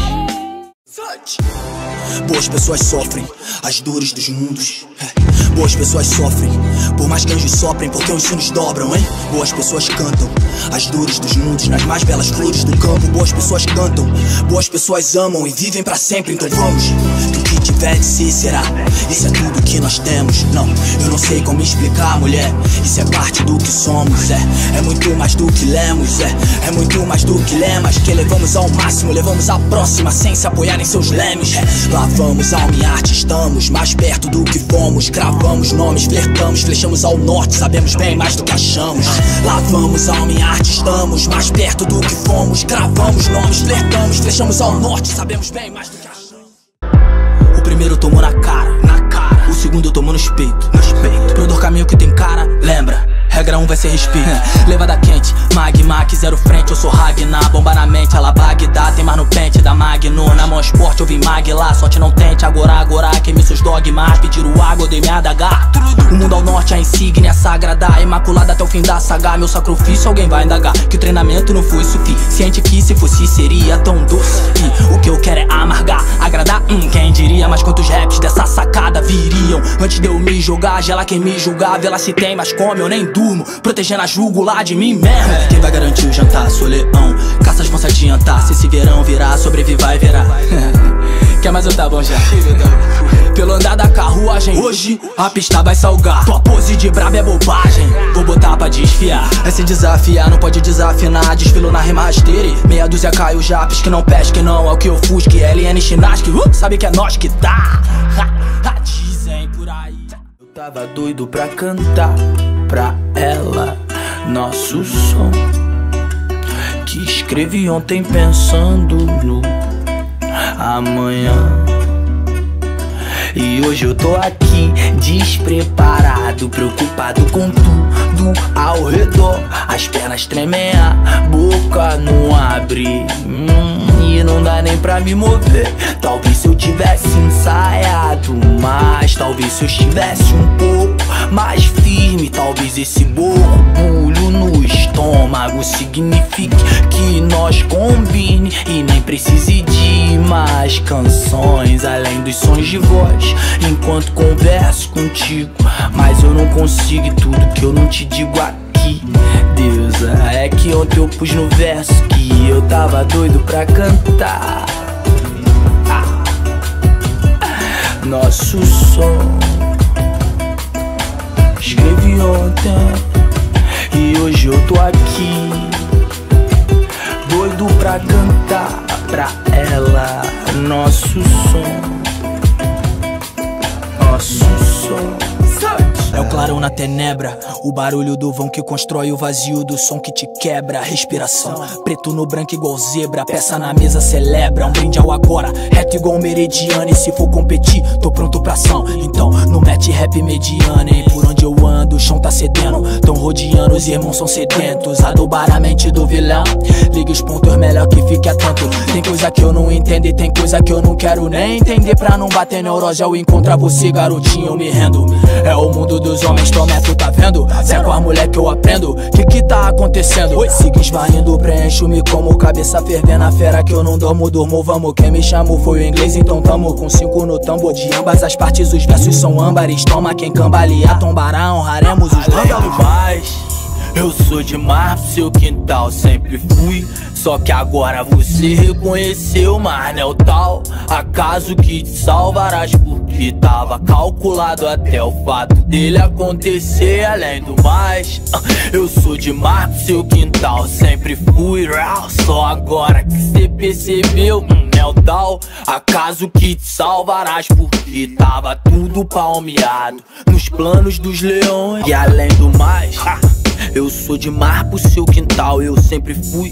Boas pessoas sofrem as dores dos mundos. Boas pessoas sofrem, por mais que anjos soprem, porque os sinos dobram, hein? Boas pessoas cantam as dores dos mundos nas mais belas flores do campo. Boas pessoas cantam, boas pessoas amam e vivem pra sempre. Então vamos, que o que tiver de ser será. Isso é tudo que nós temos. Não, eu não sei como explicar, mulher. Isso é parte do que somos, é. É muito mais do que lemos, é. É muito mais do que lemas que levamos ao máximo, levamos à próxima sem se apoiar em seus lemes. É. Lá vamos, alma e arte, estamos mais perto do que fomos. Cravamos nomes, flertamos, flechamos ao norte, sabemos bem mais do que achamos. Lá vamos, alma e arte, estamos mais perto do que fomos. Cravamos nomes, flertamos, flechamos ao norte, sabemos bem mais do que achamos. O primeiro tomou na cara, na cara. O segundo tomou nos peitos, nos peitos. Produtor caminho que tem cara, lembra? Regra um vai ser respeito. Levada quente, magma, que zero frente. Eu sou Ragnar, bomba na mente, ela Bagdá. Tem mais no pente da Magno. Na mão esporte eu vim mag lá, sorte não tente. Agora, agora, queime seus dogmas. Pediram água, eu dei minha adaga. O mundo ao norte, a insígnia sagrada, imaculada até o fim da saga. Meu sacrifício alguém vai indagar, que o treinamento não foi suficiente, que se fosse seria tão doce. E o que eu quero é amargar, agradar, hum, quem diria. Mas quantos raps dessa sacada viriam antes de eu me julgar? Gela quem me julgava, ela se tem, mas come, eu nem durmo. Protegendo a jugular de mim mesmo. É. Quem vai garantir o jantar? Sou leão, caças vão se adiantar. Se esse verão virar, sobrevivar e verá. Quer mais um tá bom já? Pelo andar da carruagem, hoje a pista vai salgar. Tua pose de brabo é bobagem, vou botar pra desfiar. É se desafiar, não pode desafinar. Desfilo na rima rasteira, meia dúzia caiu japes. Que não pesque não, é o que eu fusque. L N Chinaski, uh, sabe que é nós que dá. Dizem por aí. Eu tava doido pra cantar pra ela nosso som, que escrevi ontem pensando no amanhã. E hoje eu tô aqui despreparado, preocupado com tudo ao redor. As pernas tremem, a boca não abre, hum, e não dá nem pra me mover. Talvez se eu tivesse ensaiado mais, talvez se eu estivesse um pouco mais firme, talvez esse borbulho no estômago signifique que nós combine e nem precise de mais canções além dos sons de voz enquanto converso contigo. Mas eu não consigo tudo que eu não te digo aqui, deusa. É que ontem eu pus no verso que eu tava doido pra cantar. nosso som. Escrevi ontem e hoje eu tô aqui, doido pra cantar pra ela. Nosso som, nosso som. É o clarão na tenebra, o barulho do vão que constrói o vazio do som que te quebra. Respiração, preto no branco igual zebra, peça na mesa celebra. Um brinde ao agora, reto igual um meridiano. E se for competir, tô pronto pra ação. Então não mete rap mediano, hein? Por onde eu ando, o chão tá cedendo. Tão rodeando, os irmãos são sedentos. Adubar a mente do vilão, liga os pontos, melhor que fique atento. Tem coisa que eu não entendo e tem coisa que eu não quero nem entender. Pra não bater neurose ao encontrar você, garotinho, eu me rendo. É o mundo dos homens, tometo, tá vendo? Se é com a mulher que eu aprendo, que que tá acontecendo? Siga esvaindo, preencho-me como cabeça fervendo. A fera que eu não dormo, durmo, vamos. Quem me chamou foi o inglês, então tamo com cinco no tambor. De ambas as partes os versos são âmbares. Toma quem cambalear, tombará, honraremos os vândalos. Mas eu sou demais pro seu quintal, sempre fui. Só que agora você reconheceu, mas não é o tal acaso que te salvarás, porque tava calculado até o fato dele acontecer. Além do mais, eu sou demais pro seu quintal, sempre fui. Só agora que cê percebeu, hum, é o tal acaso que te salvarás, porque tava tudo palmeado nos planos dos leões. E além do mais, eu sou demais pro seu quintal, eu sempre fui.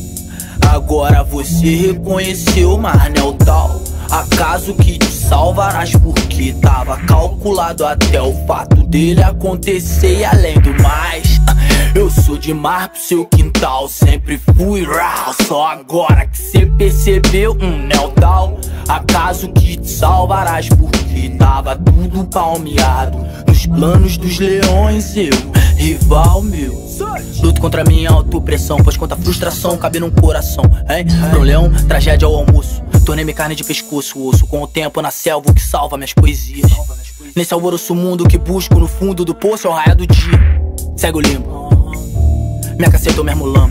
Agora você reconheceu, mas não é o tal acaso que te salvarás, porque tava calculado até o fato dele acontecer. E além do mais, eu sou demais pro seu quintal, sempre fui. Só agora que cê percebeu, hum, não é o tal acaso que te salvarás, porque tava tudo palmeado nos planos dos leões. Eu, rival meu, luto contra minha autopressão, pois quanta frustração cabe num coração, hein? Pro leão, tragédia ao almoço, tornei-me carne de pescoço, osso. Com o tempo na selva o que salva minhas poesias. Nesse alvoroço mundo que busco no fundo do poço, ao raio do dia segue o limbo, minha caceta eu mesmo lambo.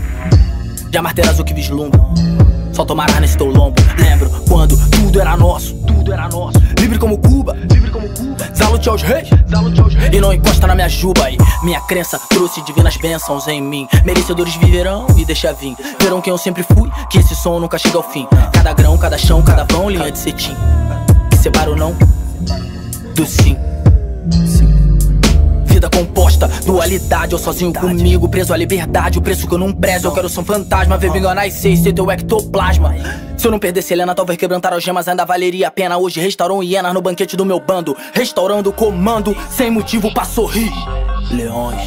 De amartelas o que vislumbra, só tomará nesse teu lombo. Lembro quando tudo era nosso, tudo era nosso. Livre como Cuba, livre como Cuba. Salute aos reis, salute aos reis. E não encosta na minha juba aí. Minha crença trouxe divinas bênçãos em mim. Merecedores viverão e deixa vir. Verão quem eu sempre fui, que esse som nunca chega ao fim. Cada grão, cada chão, cada vão, linha de cetim que separa o não do sim. Sim. Vida composta, dualidade, eu sozinho comigo, preso à liberdade, o preço que eu não prezo. Eu quero ser um fantasma, ver me enganar e sei ser teu ectoplasma. Se eu não perdesse Helena, talvez quebrantar algemas ainda valeria a pena. Hoje restaurou hienas no banquete do meu bando, restaurando o comando, sem motivo pra sorrir. Leões,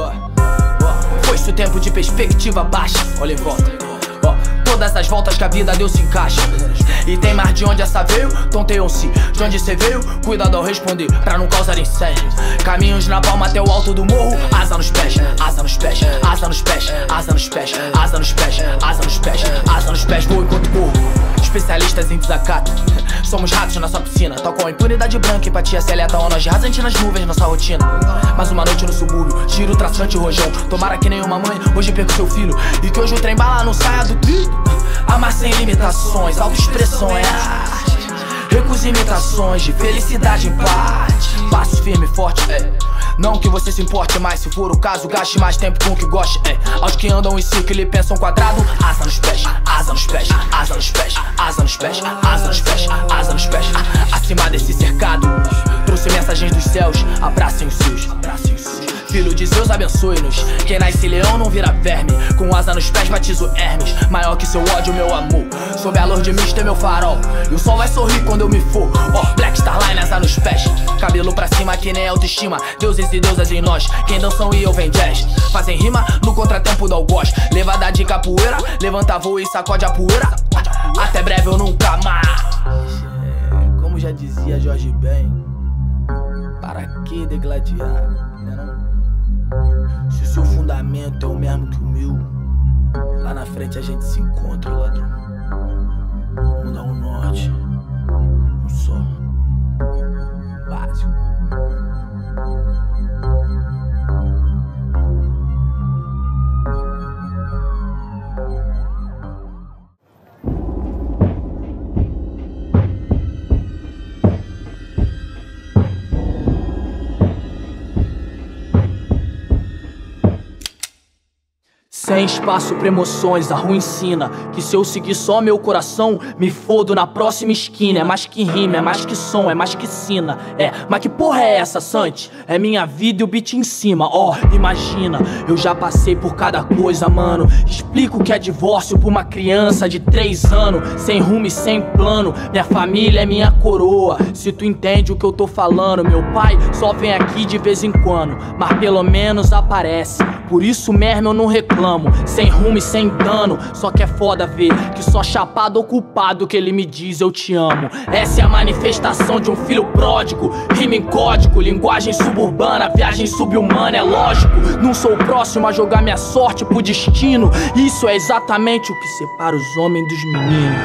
foi-se o tempo de perspectiva baixa. Olha em volta, todas as voltas que a vida deu se encaixa. E tem mais de onde essa veio, tonteiam-se. De onde cê veio, cuidado ao responder, pra não causar incêndio. Caminhos na palma até o alto do morro. Asa nos pés, asa nos pés, asa nos pés, asa nos pés, asa nos pés, asa nos pés, asa nos pés, vou enquanto corro. Especialistas em desacato, somos ratos na sua piscina. Tal qual impunidade branca, empatia seleta, ó, nós rasante nas nuvens, nossa rotina. Mais uma noite no subúrbio, giro traçante rojão. Tomara que nenhuma mãe hoje perca seu filho, e que hoje o trem bala não saia do trilho. Amar sem limitações, autoexpressão é arte. Recuso imitações de felicidade em parte. Passo firme e forte, é. Não que você se importe, mas se for o caso, gaste mais tempo com o que goste, é. Aos que andam em círculo e pensam quadrado, asa nos pés, asa nos pés, asa nos pés, asa nos pés, asa nos pés, asa nos pés. Acima desse cercado, trouxe mensagens dos céus, abracem os seus, abracem os seus. Filho de Zeus, abençoe-nos. Quem nasce leão não vira verme. Com asa nos pés batizo Hermes. Maior que seu ódio, meu amor. Sob a luz de misto é meu farol. E o sol vai sorrir quando eu me for. Ó, oh, Black Star Line, asa nos pés. Cabelo pra cima que nem autoestima. Deuses e deusas em nós. Quem dançam e ouvem jazz. Fazem rima no contratempo do algoz. Levada de capoeira, levanta voo e sacode a poeira. Até breve eu nunca mais. Como já dizia Jorge Ben, para que degladiar, né não? Se o seu fundamento é o mesmo que o meu, lá na frente a gente se encontra, ladrão. Mundo é um norte, um só, básico. Sem espaço pra emoções, a rua ensina que se eu seguir só meu coração, me fodo na próxima esquina. É mais que rima, é mais que som, é mais que sina. É, mas que porra é essa, Santi? É minha vida e o beat em cima, ó, oh, imagina. Eu já passei por cada coisa, mano. Explico o que é divórcio pra uma criança de três anos, sem rumo e sem plano. Minha família é minha coroa, se tu entende o que eu tô falando. Meu pai só vem aqui de vez em quando, mas pelo menos aparece. Por isso mesmo eu não reclamo, sem rumo e sem dano. Só que é foda ver que só chapado ou culpado que ele me diz eu te amo. Essa é a manifestação de um filho pródigo. Rima em código, linguagem suburbana, viagem subhumana, é lógico. Não sou o próximo a jogar minha sorte pro destino. Isso é exatamente o que separa os homens dos meninos.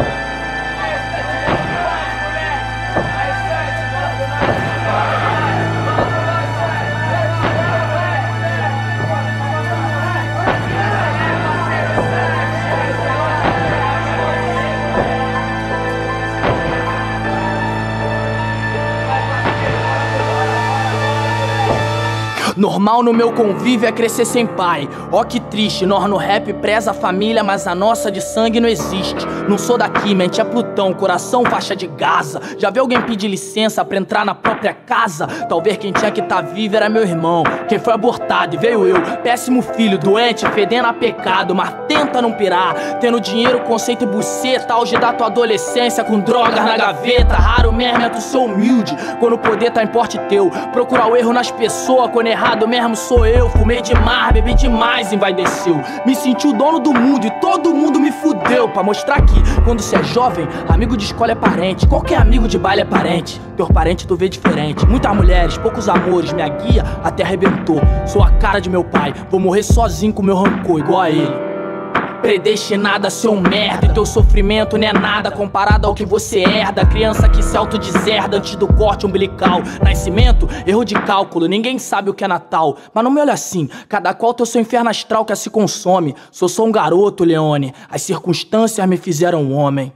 Normal no meu convívio é crescer sem pai. Ó que triste, nós no rap preza a família, mas a nossa de sangue não existe. Não sou daqui, mente é Plutão, coração faixa de Gaza. Já vi alguém pedir licença pra entrar na própria casa? Talvez quem tinha que tá vivo era meu irmão, quem foi abortado e veio eu. Péssimo filho, doente, fedendo a pecado, mas tenta não pirar. Tendo dinheiro, conceito e buceta, auge da tua adolescência com drogas na gaveta. Raro mesmo é tu ser humilde quando o poder tá em porte teu. Procurar o erro nas pessoas quando errado mesmo sou eu. Fumei demais, bebi demais, envaideceu. Me senti o dono do mundo e todo mundo me fudeu. Pra mostrar que quando cê é jovem, amigo de escola é parente. Qualquer amigo de baile é parente. Teu parente tu vê diferente. Muitas mulheres, poucos amores, minha guia até arrebentou. Sou a cara de meu pai, vou morrer sozinho com meu rancor, igual a ele. Predestinado a ser um merda, e teu sofrimento não é nada comparado ao que você herda. Criança que se autodeserda antes do corte umbilical. Nascimento, erro de cálculo, ninguém sabe o que é Natal. Mas não me olha assim, cada qual tem o seu inferno astral que se consome. Sou só um garoto, Leone, as circunstâncias me fizeram um homem.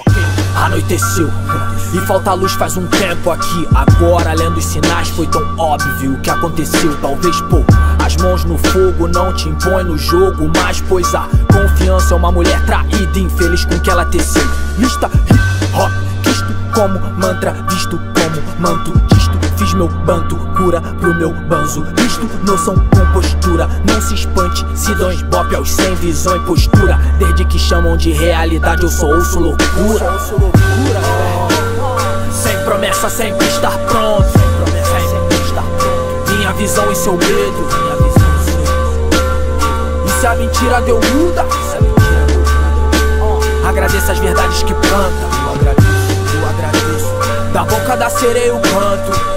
Anoiteceu e falta luz faz um tempo aqui. Agora, lendo os sinais, foi tão óbvio o que aconteceu. Talvez, pô, as mãos no fogo não te impõe no jogo, mas pois a confiança é uma mulher traída, infeliz com que ela teceu. Lista hip hop, quisto como mantra, visto como manto, disto fiz meu banto, cura pro meu banzo. Visto noção com postura, não se espante, se dão esbope aos sem visão e postura. Desde que chamam de realidade eu só ouço loucura. Sem promessa, sempre estar pronto. Sempre estar pronto. Minha visão e seu medo. E se a mentira deu muda, agradeça as verdades que planta. Eu agradeço, eu agradeço. Da boca da sereia o canto.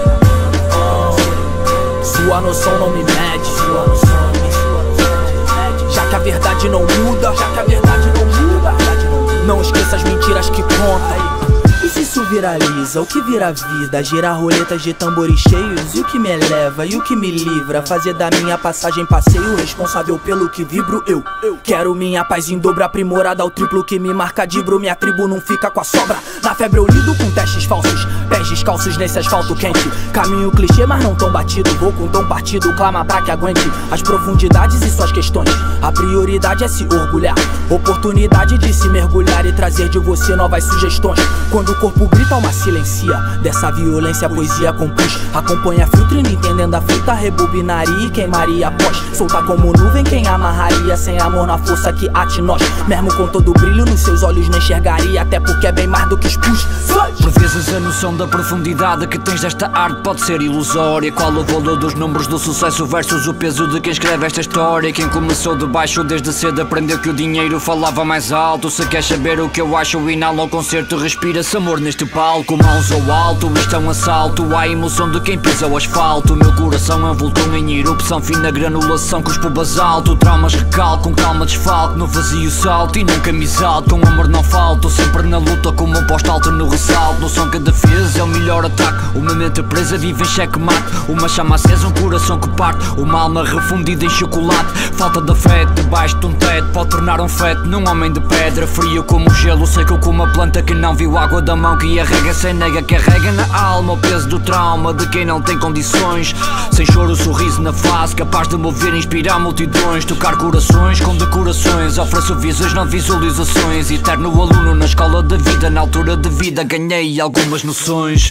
Sua noção não me mede, sua noção não me mede. Já que a verdade não muda, já que a verdade não muda, não esqueça as mentiras que conta. E se isso viraliza, o que vira a vida? Girar roletas de tambores cheios, e o que me eleva, e o que me livra? Fazer da minha passagem passeio, responsável pelo que vibro eu. Quero minha paz em dobro, aprimorada ao triplo que me marca dibro. Minha tribo não fica com a sobra. Na febre eu lido com testes falsos, pés descalços nesse asfalto quente. Caminho clichê, mas não tão batido. Vou com tom partido, clama pra que aguente as profundidades e suas questões. A prioridade é se orgulhar, oportunidade de se mergulhar e trazer de você novas sugestões. Quando o corpo grita, alma silencia. Dessa violência a poesia compus. Acompanha filtro e entendendo a fita, rebobinaria e queimaria após. Solta como nuvem quem amarraria. Sem amor na força que ate nós. Mesmo com todo o brilho nos seus olhos não enxergaria, até porque é bem mais do que expus. Por vezes a noção da profundidade que tens desta arte pode ser ilusória. Qual o valor dos números do sucesso versus o peso de quem escreve esta história? Quem começou de baixo desde cedo aprendeu que o dinheiro falava mais alto. Se queres saber o que eu acho, inala o concerto, respira-se amor neste palco. Mãos ao alto, isto é um assalto à emoção de quem pisa o asfalto. Meu coração é um vulcão em erupção, fina granulação, cuspo basalto. Traumas recalco, com calma desfalco, no vazio salto e nunca me exalto. Com amor não falto, sempre na luta como um posto alto no ressalto. No som que defesa é o melhor ataque. Uma mente presa vive em checkmate. Uma chama acesa, um coração que parte. Uma alma refundida em chocolate. Falta de afeto debaixo de um teto pode tornar um feto num homem de pedra. Frio como gelo, seco como uma planta que não viu água da mão que arrega sem nega. Carrega na alma o peso do trauma de quem não tem condições. Sem choro, sorriso na face, capaz de mover e inspirar multidões. Tocar corações com decorações. Ofereço visões, não visualizações. Eterno aluno na escola da vida. Na altura de vida ganhei algumas noções.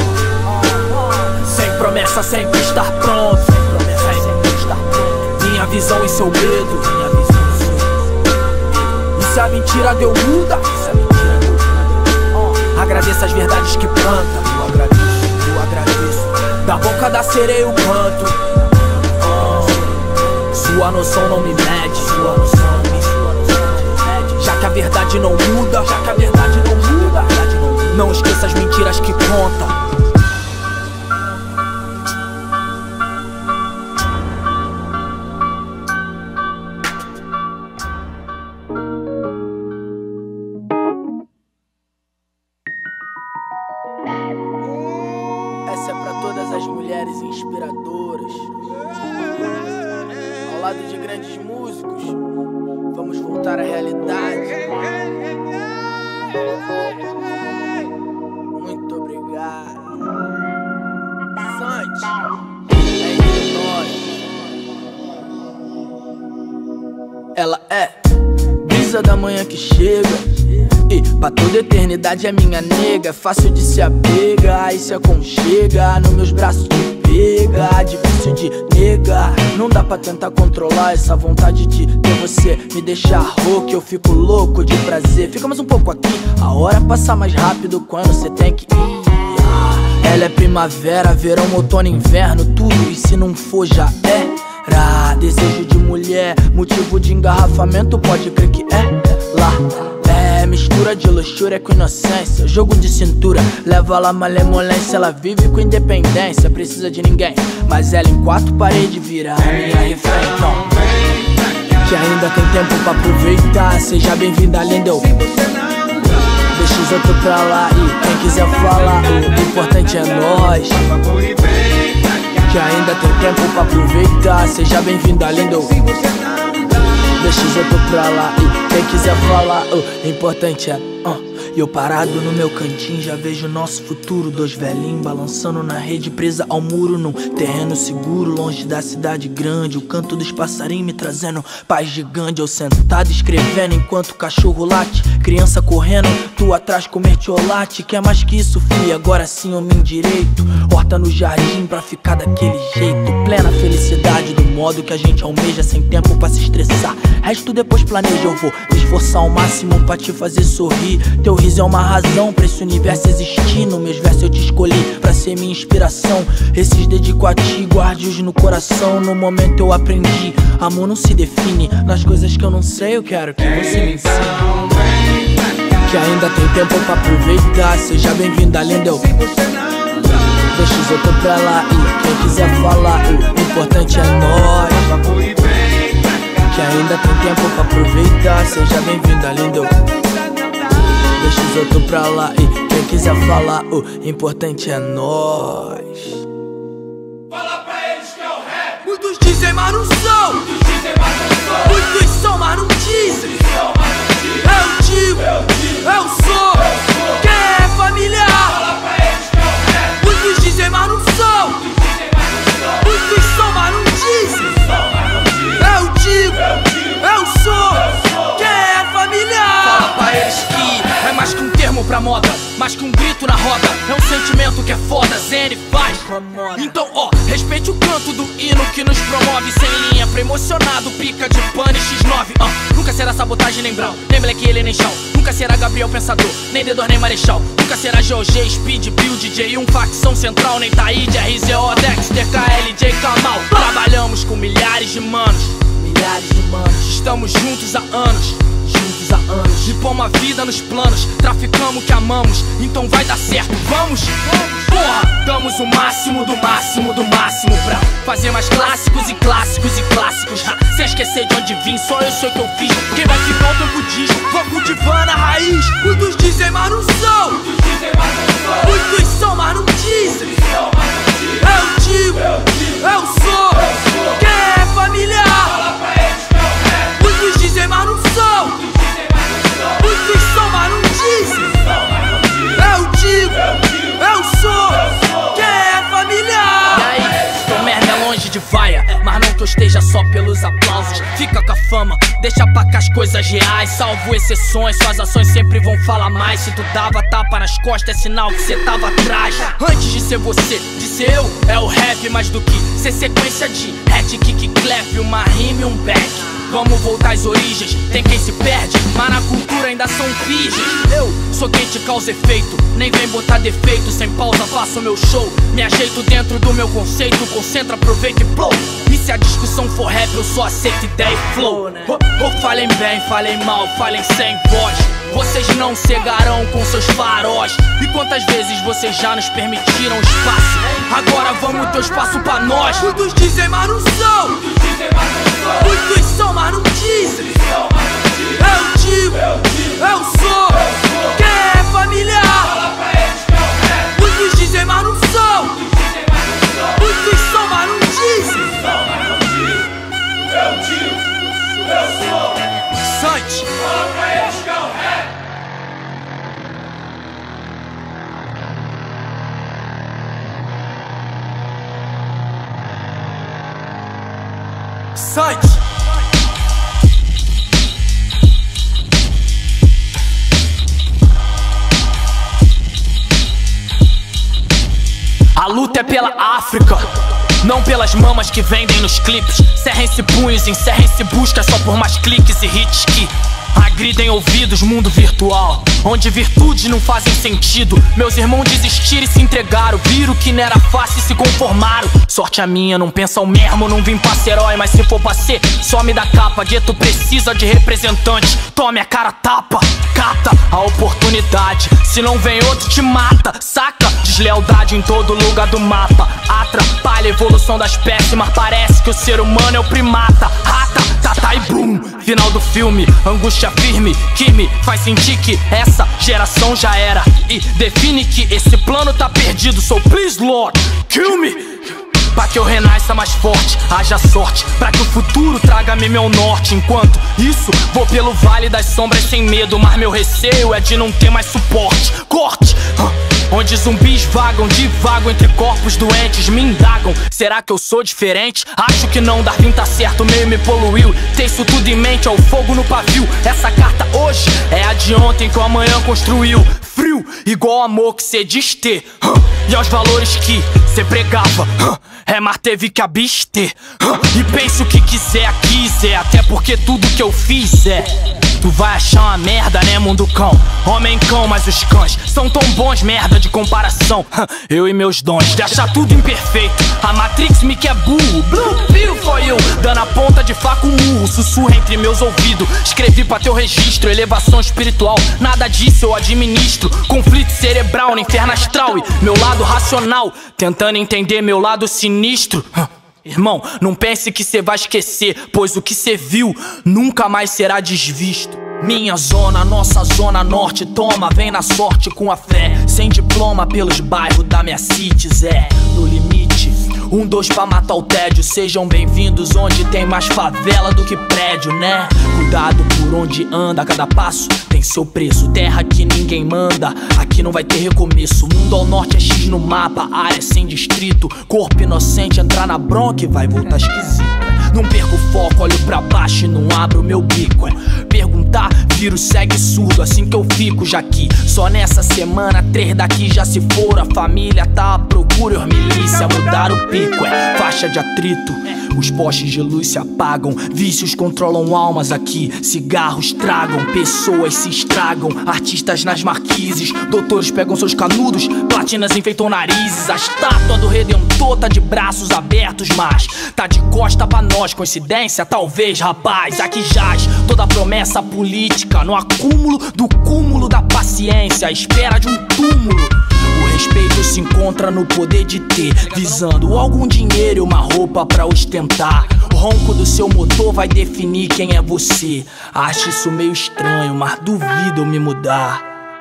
Sem promessa, sempre estar pronto. Sem promessa, sempre estar pronto. Minha visão e seu medo. Minha visão e seu medo. E se a mentira deu muda? Se a mentira deu muda. Agradeça as verdades que planta. Eu agradeço, eu agradeço. Da boca da sereia o canto. Oh. Sua noção não me mede. Sua noção não me mede. Já que a verdade não muda. Já que a verdade não muda. Não esqueça as mentiras que conta. Essa é pra todas as mulheres inspiradoras. Ao lado de grandes músicos, vamos voltar à realidade. Muito obrigado. Sante, é entre nós. Ela é brisa da manhã que chega. E pra toda eternidade é minha nega. É fácil de se apega e se aconchega. Nos meus braços te pega. Difícil de negar. Não dá pra tentar controlar essa vontade de ter você. Me deixar rouco, eu fico louco de prazer. Fica mais um pouco aqui. A hora passa mais rápido quando você tem que ir. Ela é primavera, verão, outono, inverno, tudo. E se não for já era. Desejo de mulher, motivo de engarrafamento, pode crer que é lá. É mistura de luxúria com inocência. Jogo de cintura, leva ela malemolência. Ela vive com independência, precisa de ninguém. Mas ela em quatro paredes vira a minha refém. Então, que ainda tem tempo pra aproveitar. Seja bem-vinda, Lindel. Deixa os outros pra lá e quem quiser falar, o importante é nós. Que ainda tem tempo pra aproveitar. Seja bem-vinda, Lindel. Deixa os outros pra lá e quem quiser falar, o importante é uh. E eu parado no meu cantinho já vejo o nosso futuro. Dois velhinhos balançando na rede, presa ao muro. Num terreno seguro, longe da cidade grande. O canto dos passarinhos me trazendo paz gigante. Eu sentado escrevendo enquanto o cachorro late. Criança correndo, tu atrás com mertiolate. Quer mais que isso, filho? Agora sim eu me endireito. Horta no jardim pra ficar daquele jeito. Plena felicidade do modo que a gente almeja. Sem tempo pra se estressar, resto depois planeja. Eu vou me esforçar ao máximo pra te fazer sorrir. Teu riso é uma razão pra esse universo existir. Nos meus versos eu te escolhi pra ser minha inspiração. Esses dedico a ti, guarde-os no coração. No momento eu aprendi, amor não se define nas coisas que eu não sei, eu quero que você me ensine. Que ainda tem tempo pra aproveitar. Seja bem-vinda, Lindel. Deixa os outros pra lá e quem quiser falar, o importante é nós. Que ainda tem tempo pra aproveitar. Seja bem-vinda, Lindel. Deixa os outros pra lá e quem quiser falar, o importante é nós. Fala pra eles que é o rap. Muitos dizem, mas não são. Muitos dizem, mas não são. Muitos são, mas não dizem. São, mas não dizem. Eu digo, eu sou. Quem é familiar? Fala pra eles que é o rap. Muitos dizem, mas não são. Muitos são, mas não dizem. Eu digo, eu sou. Quem é familiar? Fala pra eles que é mais que um termo pra moda, mais que um grito na roda. É um sentimento que é foda, Zen faz. Então ó, respeite o canto do hino que nos promove. Sem linha pra emocionado, pica de pane X nove uh. Nunca será sabotagem nem Brown, nem Black ele nem Shaw. Nunca será Gabriel Pensador, nem Dedor nem Marechal. Nunca será G O G, Speed, Bill, D J um, facção central. Nem Taíde, R Z O, Dexter, K L J, Kamal. Trabalhamos com milhares de manos, milhares de manos. Estamos juntos há anos, juntos há anos. E pôr a vida nos planos, traficamos o que amamos. Então vai dar certo, vamos? Porra, damos o máximo do máximo do máximo pra fazer mais clássicos e clássicos e clássicos ha, sem esquecer de onde vim, só eu sei o que eu fiz. Quem vai ficar o tempo diz, vou cultivar na raiz. Muitos dizem, mas não são. Muitos são, mas não vaia, mas não que eu esteja só pelos aplausos. Fica com a fama, deixa pra cá as coisas reais. Salvo exceções, suas ações sempre vão falar mais. Se tu dava tapa nas costas é sinal que cê tava atrás. Antes de ser você, de ser eu, é o rap mais do que ser sequência de head, kick, clap, uma rima e um back. Vamos voltar às origens, tem quem se perde, mas na cultura ainda são virgens. Eu sou quem te causa efeito, nem vem botar defeito. Sem pausa faço meu show, me ajeito dentro do meu conceito. Concentra, aproveita e blow. E se a discussão for rap, eu só aceito ideia e flow. Ou falem bem, falem mal, falem sem voz. Vocês não cegarão com seus faróis. E quantas vezes vocês já nos permitiram espaço? Agora vamos ter espaço pra nós. Muitos dizem, mas não são. Muitos são, mas não dizem. Eu digo, eu sou. Quem é familiar? Muitos dizem, mas não são. Muitos são, mas não dizem. Eu digo, eu sou. Sante. Fala pra eles que é o rap. Sante. A luta é pela África, não pelas mamas que vendem nos clipes. Cerrem-se punhos, encerrem-se buscas só por mais cliques e hits que agridem ouvidos, mundo virtual, onde virtudes não fazem sentido. Meus irmãos desistiram e se entregaram, viram que não era fácil e se conformaram. Sorte a minha, não pensa o mesmo, não vim pra ser herói, mas se for pra ser, só me dá capa. Gueto precisa de representante, tome a cara tapa. Cata a oportunidade, se não vem outro te mata, saca? Deslealdade em todo lugar do mapa, atrapalha a evolução das espécies, mas parece que o ser humano é o primata. Rata, tata e boom, final do filme, angústia firme que me faz sentir que essa geração já era e define que esse plano tá perdido. So please Lord, kill me, pra que eu renasça mais forte, haja sorte, pra que o futuro traga-me meu norte. Enquanto isso, vou pelo vale das sombras sem medo, mas meu receio é de não ter mais suporte. Corte, onde zumbis vagam, divago entre corpos doentes, me indagam, será que eu sou diferente? Acho que não, Darwin tá certo, o meio me poluiu. Tem isso tudo em mente, é o fogo no pavio. Essa carta hoje é a de ontem que o amanhã construiu. Frio, igual o amor que cê diz ter, e aos valores que cê pregava, é, mas teve que abster. E pense o que quiser aqui, Zé, até porque tudo que eu fiz é. Tu vai achar uma merda, né, mundo cão? Homem cão, mas os cães são tão bons, merda de comparação. Eu e meus dons de achar tudo imperfeito. A Matrix me quer burro. Blue pill for you, dando a ponta de faca um murro. Sussurra entre meus ouvidos, escrevi pra teu registro. Elevação espiritual, nada disso eu administro. Conflito cerebral no inferno astral e meu lado racional tentando entender meu lado sinistro. Irmão, não pense que cê vai esquecer, pois o que cê viu nunca mais será desvisto. Minha zona, nossa zona norte, toma, vem na sorte com a fé. Sem diploma pelos bairros da minha city, Zé, no limite. Um, dois pra matar o tédio, sejam bem-vindos onde tem mais favela do que prédio, né? Cuidado por onde anda, cada passo tem seu preço. Terra que ninguém manda, aqui não vai ter recomeço. Mundo ao norte é X no mapa, área sem distrito. Corpo inocente entrar na bronca e vai voltar esquisito. Não perco o foco, olho pra baixo e não abro meu bico. É perguntar, viro, segue surdo, assim que eu fico já aqui. Só nessa semana, três daqui já se foram. A família tá à procura e os milícia mudaram o pico. É faixa de atrito, os postes de luz se apagam. Vícios controlam almas aqui, cigarros tragam. Pessoas se estragam, artistas nas marquises. Doutores pegam seus canudos, platinas enfeitam narizes. A estátua do Redentor tá de braços abertos, mas tá de costa pra nós. Coincidência? Talvez, rapaz. Aqui jaz toda a promessa política no acúmulo do cúmulo da paciência, à espera de um túmulo. O respeito se encontra no poder de ter, visando algum dinheiro e uma roupa pra ostentar. O ronco do seu motor vai definir quem é você. Acho isso meio estranho, mas duvido eu me mudar.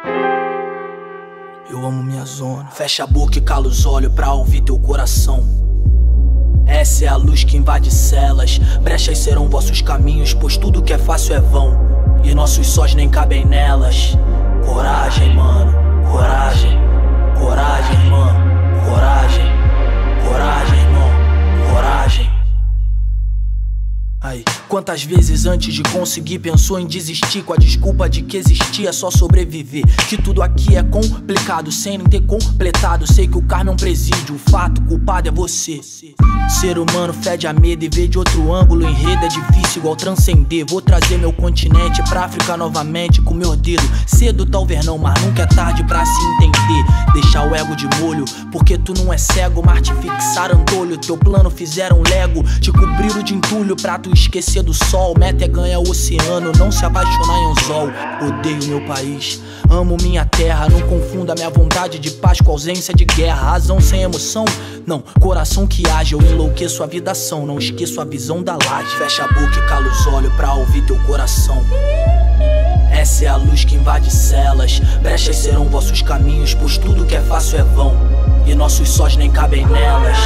Eu amo minha zona. Fecha a boca e cala os olhos pra ouvir teu coração. Essa é a luz que invade celas. Brechas serão vossos caminhos, pois tudo que é fácil é vão, e nossos sós nem cabem nelas. Coragem, mano, coragem. Coragem, irmão, coragem. Coragem, irmão, coragem. Aí, quantas vezes antes de conseguir pensou em desistir com a desculpa de que existia só sobreviver? Que tudo aqui é complicado sem nem ter completado. Sei que o karma é um presídio, o fato culpado é você. Ser humano fede a medo e ver de outro ângulo o enredo é difícil igual transcender. Vou trazer meu continente pra África novamente com meu dedo. Cedo talvez não, mas nunca é tarde pra se entender. Deixar o ego de molho, porque tu não é cego, mas te fixaram antolho. Teu plano fizeram lego, te cobriram de entulho pra tu esquecer do sol. Meta é ganhar o oceano, não se apaixonar em anzol. Odeio meu país, amo minha terra. Não confunda minha vontade de paz com ausência de guerra. Razão sem emoção, não, coração que age. Eu enlouqueço a vidação, não esqueço a visão da laje. Fecha a boca e cala os olhos pra ouvir teu coração. Essa é a luz que invade celas. Brechas serão vossos caminhos, pois tudo que é fácil é vão, e nossos sós nem cabem nelas.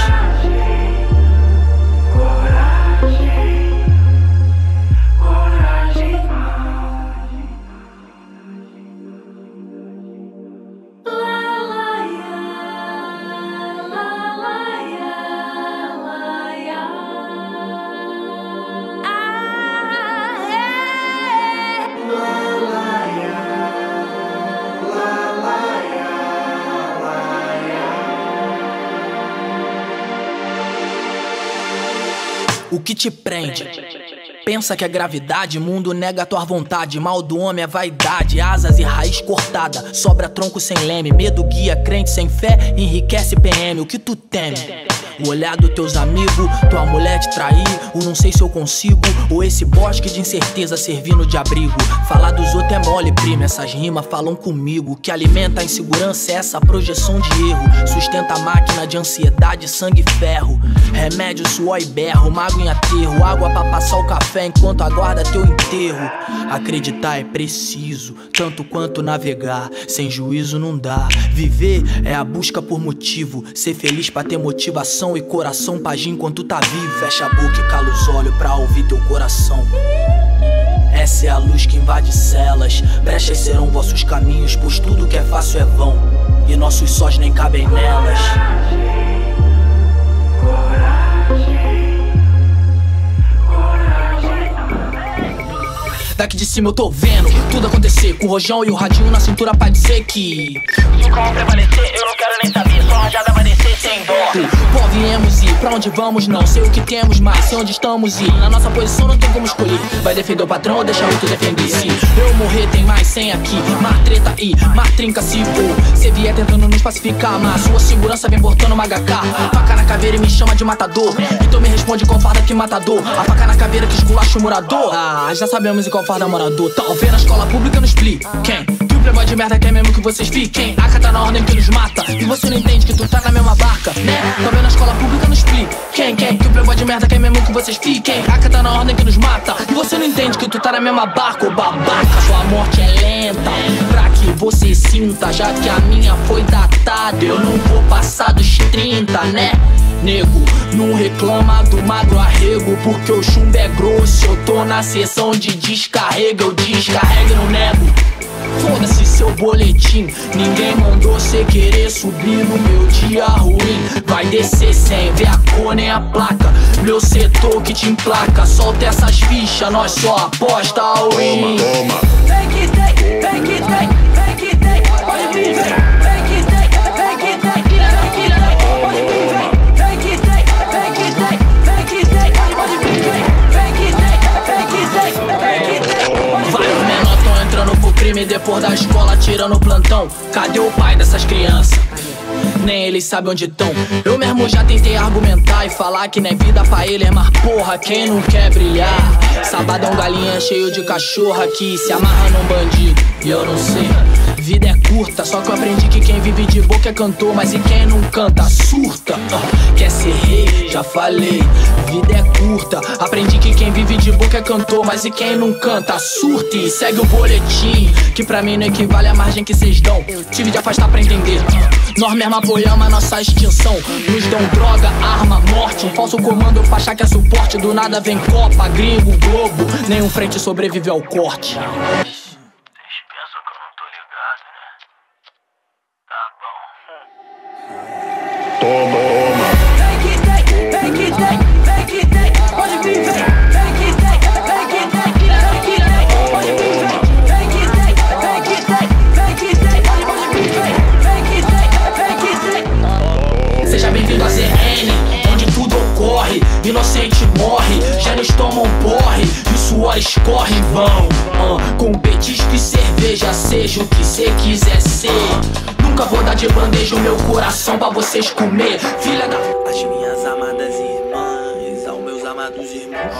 O que te prende? Pensa que é gravidade, mundo nega a tua vontade. Mal do homem é vaidade, asas e raiz cortada. Sobra tronco sem leme, medo guia crente sem fé, enriquece P M. O que tu teme? O olhar dos teus amigos, tua mulher te trair, o não sei se eu consigo, ou esse bosque de incerteza servindo de abrigo. Falar dos outros é mole, prima, essas rimas falam comigo. O que alimenta a insegurança é essa projeção de erro. Sustenta a máquina de ansiedade, sangue e ferro. Remédio, suor e berro, mago em aterro. Água pra passar o café enquanto aguarda teu enterro. Acreditar é preciso, tanto quanto navegar. Sem juízo não dá. Viver é a busca por motivo. Ser feliz pra ter motivação e coração pra agir enquanto tá vivo. Fecha a boca e cala os olhos pra ouvir teu coração. Essa é a luz que invade celas. Brechas serão vossos caminhos, pois tudo que é fácil é vão, e nossos sós nem cabem nelas. Daqui de cima eu tô vendo tudo acontecer, com o rojão e o radinho na cintura pra dizer que e como prevalecer, eu não quero nem saber, só rajada vai descer sem dó. Pô, viemos e pra onde vamos não sei o que temos, mas sei onde estamos e na nossa posição não tem como escolher. Vai defender o patrão ou deixar outro defender? Se eu morrer tem mais cem aqui, mar treta e mar trinca se for. Cê vier tentando nos pacificar, mas sua segurança vem portando uma H K. Faca na caveira e me chama de matador, então me responde qual farda que matador. A faca na caveira que esculacha o morador. Ah, já sabemos em qual farda morador. Talvez na escola pública nos explique quem que o playboy de merda quer mesmo que vocês fiquem. A tá na ordem que nos mata e você não entende que tu tá na mesma barca, né? Talvez na escola pública nos explique quem quem que o playboy de merda quer mesmo que vocês fiquem. A tá na ordem que nos mata e você não entende que tu tá na mesma barca, ô babaca. Sua morte é lenta pra que você sinta, já que a minha foi datada. Eu não vou passar dos trinta, né? Nego, não reclama do magro arrego, porque o chumbo é grosso. Eu tô na sessão de descarrega, eu descarrego e não nego. Foda-se seu boletim, ninguém mandou cê querer subir no meu dia ruim. Vai descer sem ver a cor nem a placa, meu setor que te emplaca. Solta essas fichas, nós só aposta all in. Toma, vem que tem, vem que tem, vem que tem, pode vir, vem, vem que tem, vem que tem, vem que tem, pode vir, vem, vem que tem, vem que tem, vem que tem, pode vir, vem, vem que tem, vem que tem, vem que tem. Vários menores tão entrando pro crime depois da escola tirando plantão. Cadê o pai dessas crianças? Nem eles sabem onde tão. Eu mesmo já tentei argumentar e falar que não é vida pra eles, mas porra, quem não quer brilhar? Sabadão galinha cheio de cachorro aqui se amarra num bandido. E eu não sei, vida é curta, só que eu aprendi que quem vive de boca é cantor, mas e quem não canta surta. uh, Quer ser rei? Já falei, vida é curta. Aprendi que quem vive de boca é cantor, mas e quem não canta surta. E segue o boletim, que pra mim não equivale à margem que cês dão. Tive de afastar pra entender, nós mesmo apoiamos a nossa extinção. Nos dão droga, arma, morte, um falso comando pra achar que é suporte. Do nada vem Copa, gringo, Globo, nenhum frente sobrevive ao corte. toma, vem que tem, vem que tem, vem que tem, pode vir, vem, vem que vão. uh, Com petisco e cerveja, seja o que cê quiser ser. Nunca vou dar de bandeja o meu coração pra vocês comer. Filha da... As minhas amadas irmãs, aos meus amados irmãos.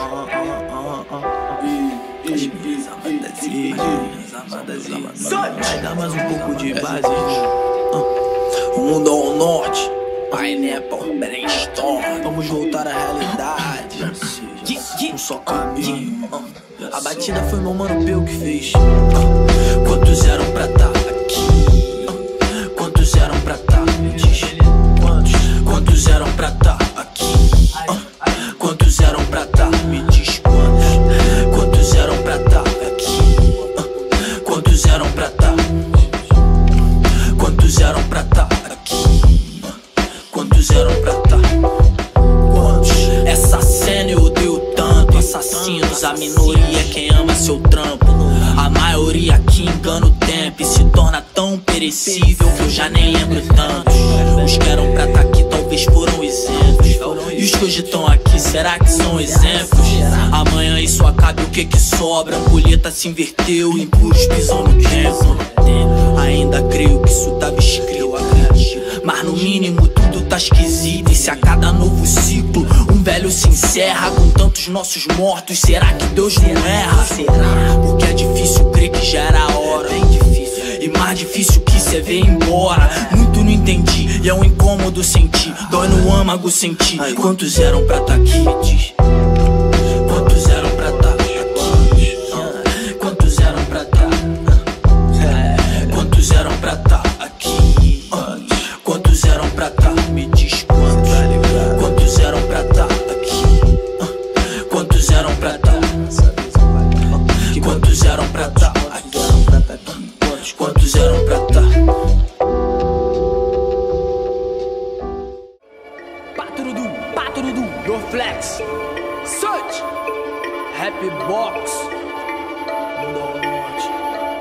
As minhas amadas irmãs, amadas irmãs. Vai dar mais um pouco de base. O mundo ao norte, Pineapple, Brainstorm. Vamos voltar à realidade. Um só caminho. A batida foi meu mano Peu que fez. Quantos eram pra tá aqui? Quantos eram pra tá? Me diz. Quantos? Quantos eram pra tá aqui? Quantos eram pra tá? Me diz quantos? Quantos eram pra tá aqui? Quantos eram pra tá? Quantos eram pra tá aqui? Quantos eram pra tá? Quantos? Essa cena eu odeio tanto. Assassinos, a minoria é quem ama seu trampo. A maioria que engana o tempo e se torna tão perecível que eu já nem lembro tantos. Os que eram pra tá aqui talvez foram exemplos. E os que hoje estão aqui, será que são exemplos? Amanhã isso acaba e o que que sobra? A colheita se inverteu, impuros pisam no tempo. Ainda creio que isso tava escrito, mas no mínimo tudo tá esquisito. E se a cada novo ciclo um velho se encerra com tantos nossos mortos, será que Deus não erra? Porque é difícil crer que já era a hora, e mais difícil que cê vê embora. Muito não entendi e é um incômodo sentir, dói no âmago sentir. Quantos eram pra tá aqui? Diz. Quantos eram pra tá aqui? Quantos eram pra tá? Quantos eram pra tá aqui? Quantos eram pra tá? Me diz quantos? Quantos eram pra tá aqui? Quantos eram pra tá? Quantos eram pra tá aqui? Quantos eram pra tá? Paturudu, paturudu, Dorflex, Search, Happy Box, Mundo ao Norte,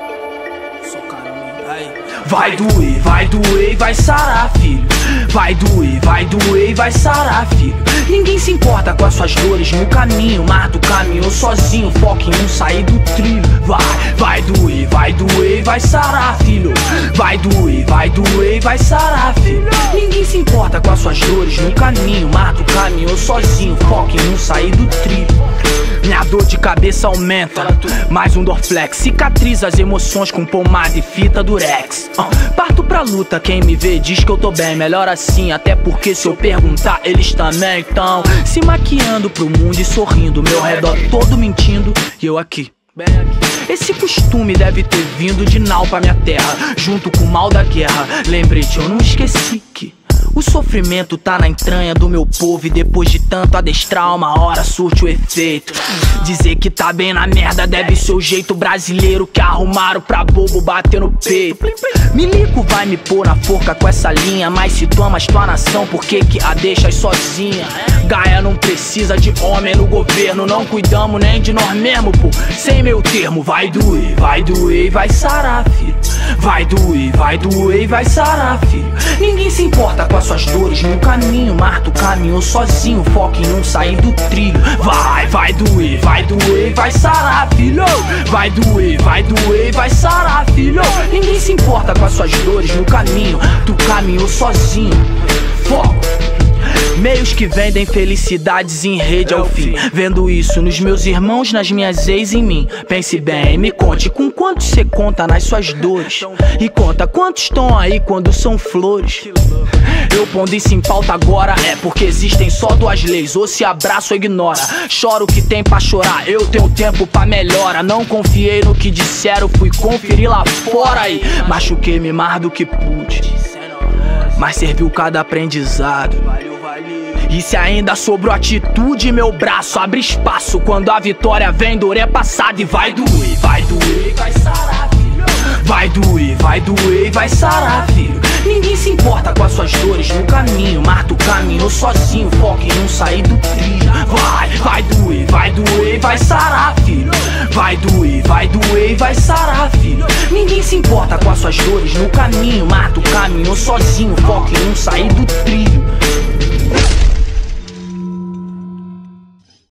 só caminho, aí. Vai doer, vai doer e vai sarar, filho. Vai doer, vai doer e vai sarar, filho. Ninguém se importa com as suas dores no caminho, mas tu caminhou sozinho, foca em não sair do trilho. Vai, vai doer, vai doer e vai sarar, filho. Vai doer, vai doer e vai sarar, filho. Ninguém se importa com as suas dores no caminho, mas tu caminhou sozinho, foca em não sair do trilho. Minha dor de cabeça aumenta, mais um Dorflex, cicatriza as emoções com pomada e fita durex. uh, Parto pra luta, quem me vê diz que eu tô bem, melhor assim, até porque se eu perguntar eles também tão se maquiando pro mundo e sorrindo, meu redor todo mentindo e eu aqui. Esse costume deve ter vindo de Nau pra minha terra, junto com o mal da guerra. Lembrete, eu não esqueci que o sofrimento tá na entranha do meu povo, e depois de tanto adestrar uma hora surte o efeito. Dizer que tá bem na merda deve ser o jeito brasileiro que arrumaram pra bobo bater no peito. Milico vai me pôr na forca com essa linha, mas se tu amas tua nação, por que que a deixas sozinha? Gaia não precisa de homem no governo, não cuidamos nem de nós mesmo, pô, sem meu termo. Vai doer, vai doer e vai sarar, filho. Vai doer, vai doer e vai sarar, filho. Ninguém se importa com as suas dores no caminho, mas tu caminhou sozinho, foca em não sair do trilho. Vai, vai doer, vai doer e vai sarar, filho. Vai doer, vai doer e vai sarar, filho. Ninguém se importa com as suas dores no caminho, tu caminhou sozinho, foco. Meios que vendem felicidades em rede ao fim, vendo isso nos meus irmãos, nas minhas ex, em mim. Pense bem, me conte com quantos cê conta nas suas dores, e conta quantos estão aí quando são flores. Eu pondo isso em pauta agora é porque existem só duas leis, ou se abraça ou ignora. Choro o que tem pra chorar, eu tenho tempo pra melhora. Não confiei no que disseram, fui conferir lá fora e machuquei-me mais do que pude, mas serviu cada aprendizado. E se ainda sobrou atitude, meu braço abre espaço quando a vitória vem, dor é passada. E vai doer, vai doer, vai sarar, filho. Vai doer, vai doer e vai sarar, filho. Ninguém se importa com as suas dores no caminho, mas tu caminhou sozinho, foca em não sair do trilho. Vai, vai doer, vai doer e vai sarar, filho. Vai doer, vai doer e vai sarar, filho. Ninguém se importa com as suas dores no caminho, mas tu caminhou sozinho, foca em não sair do trilho.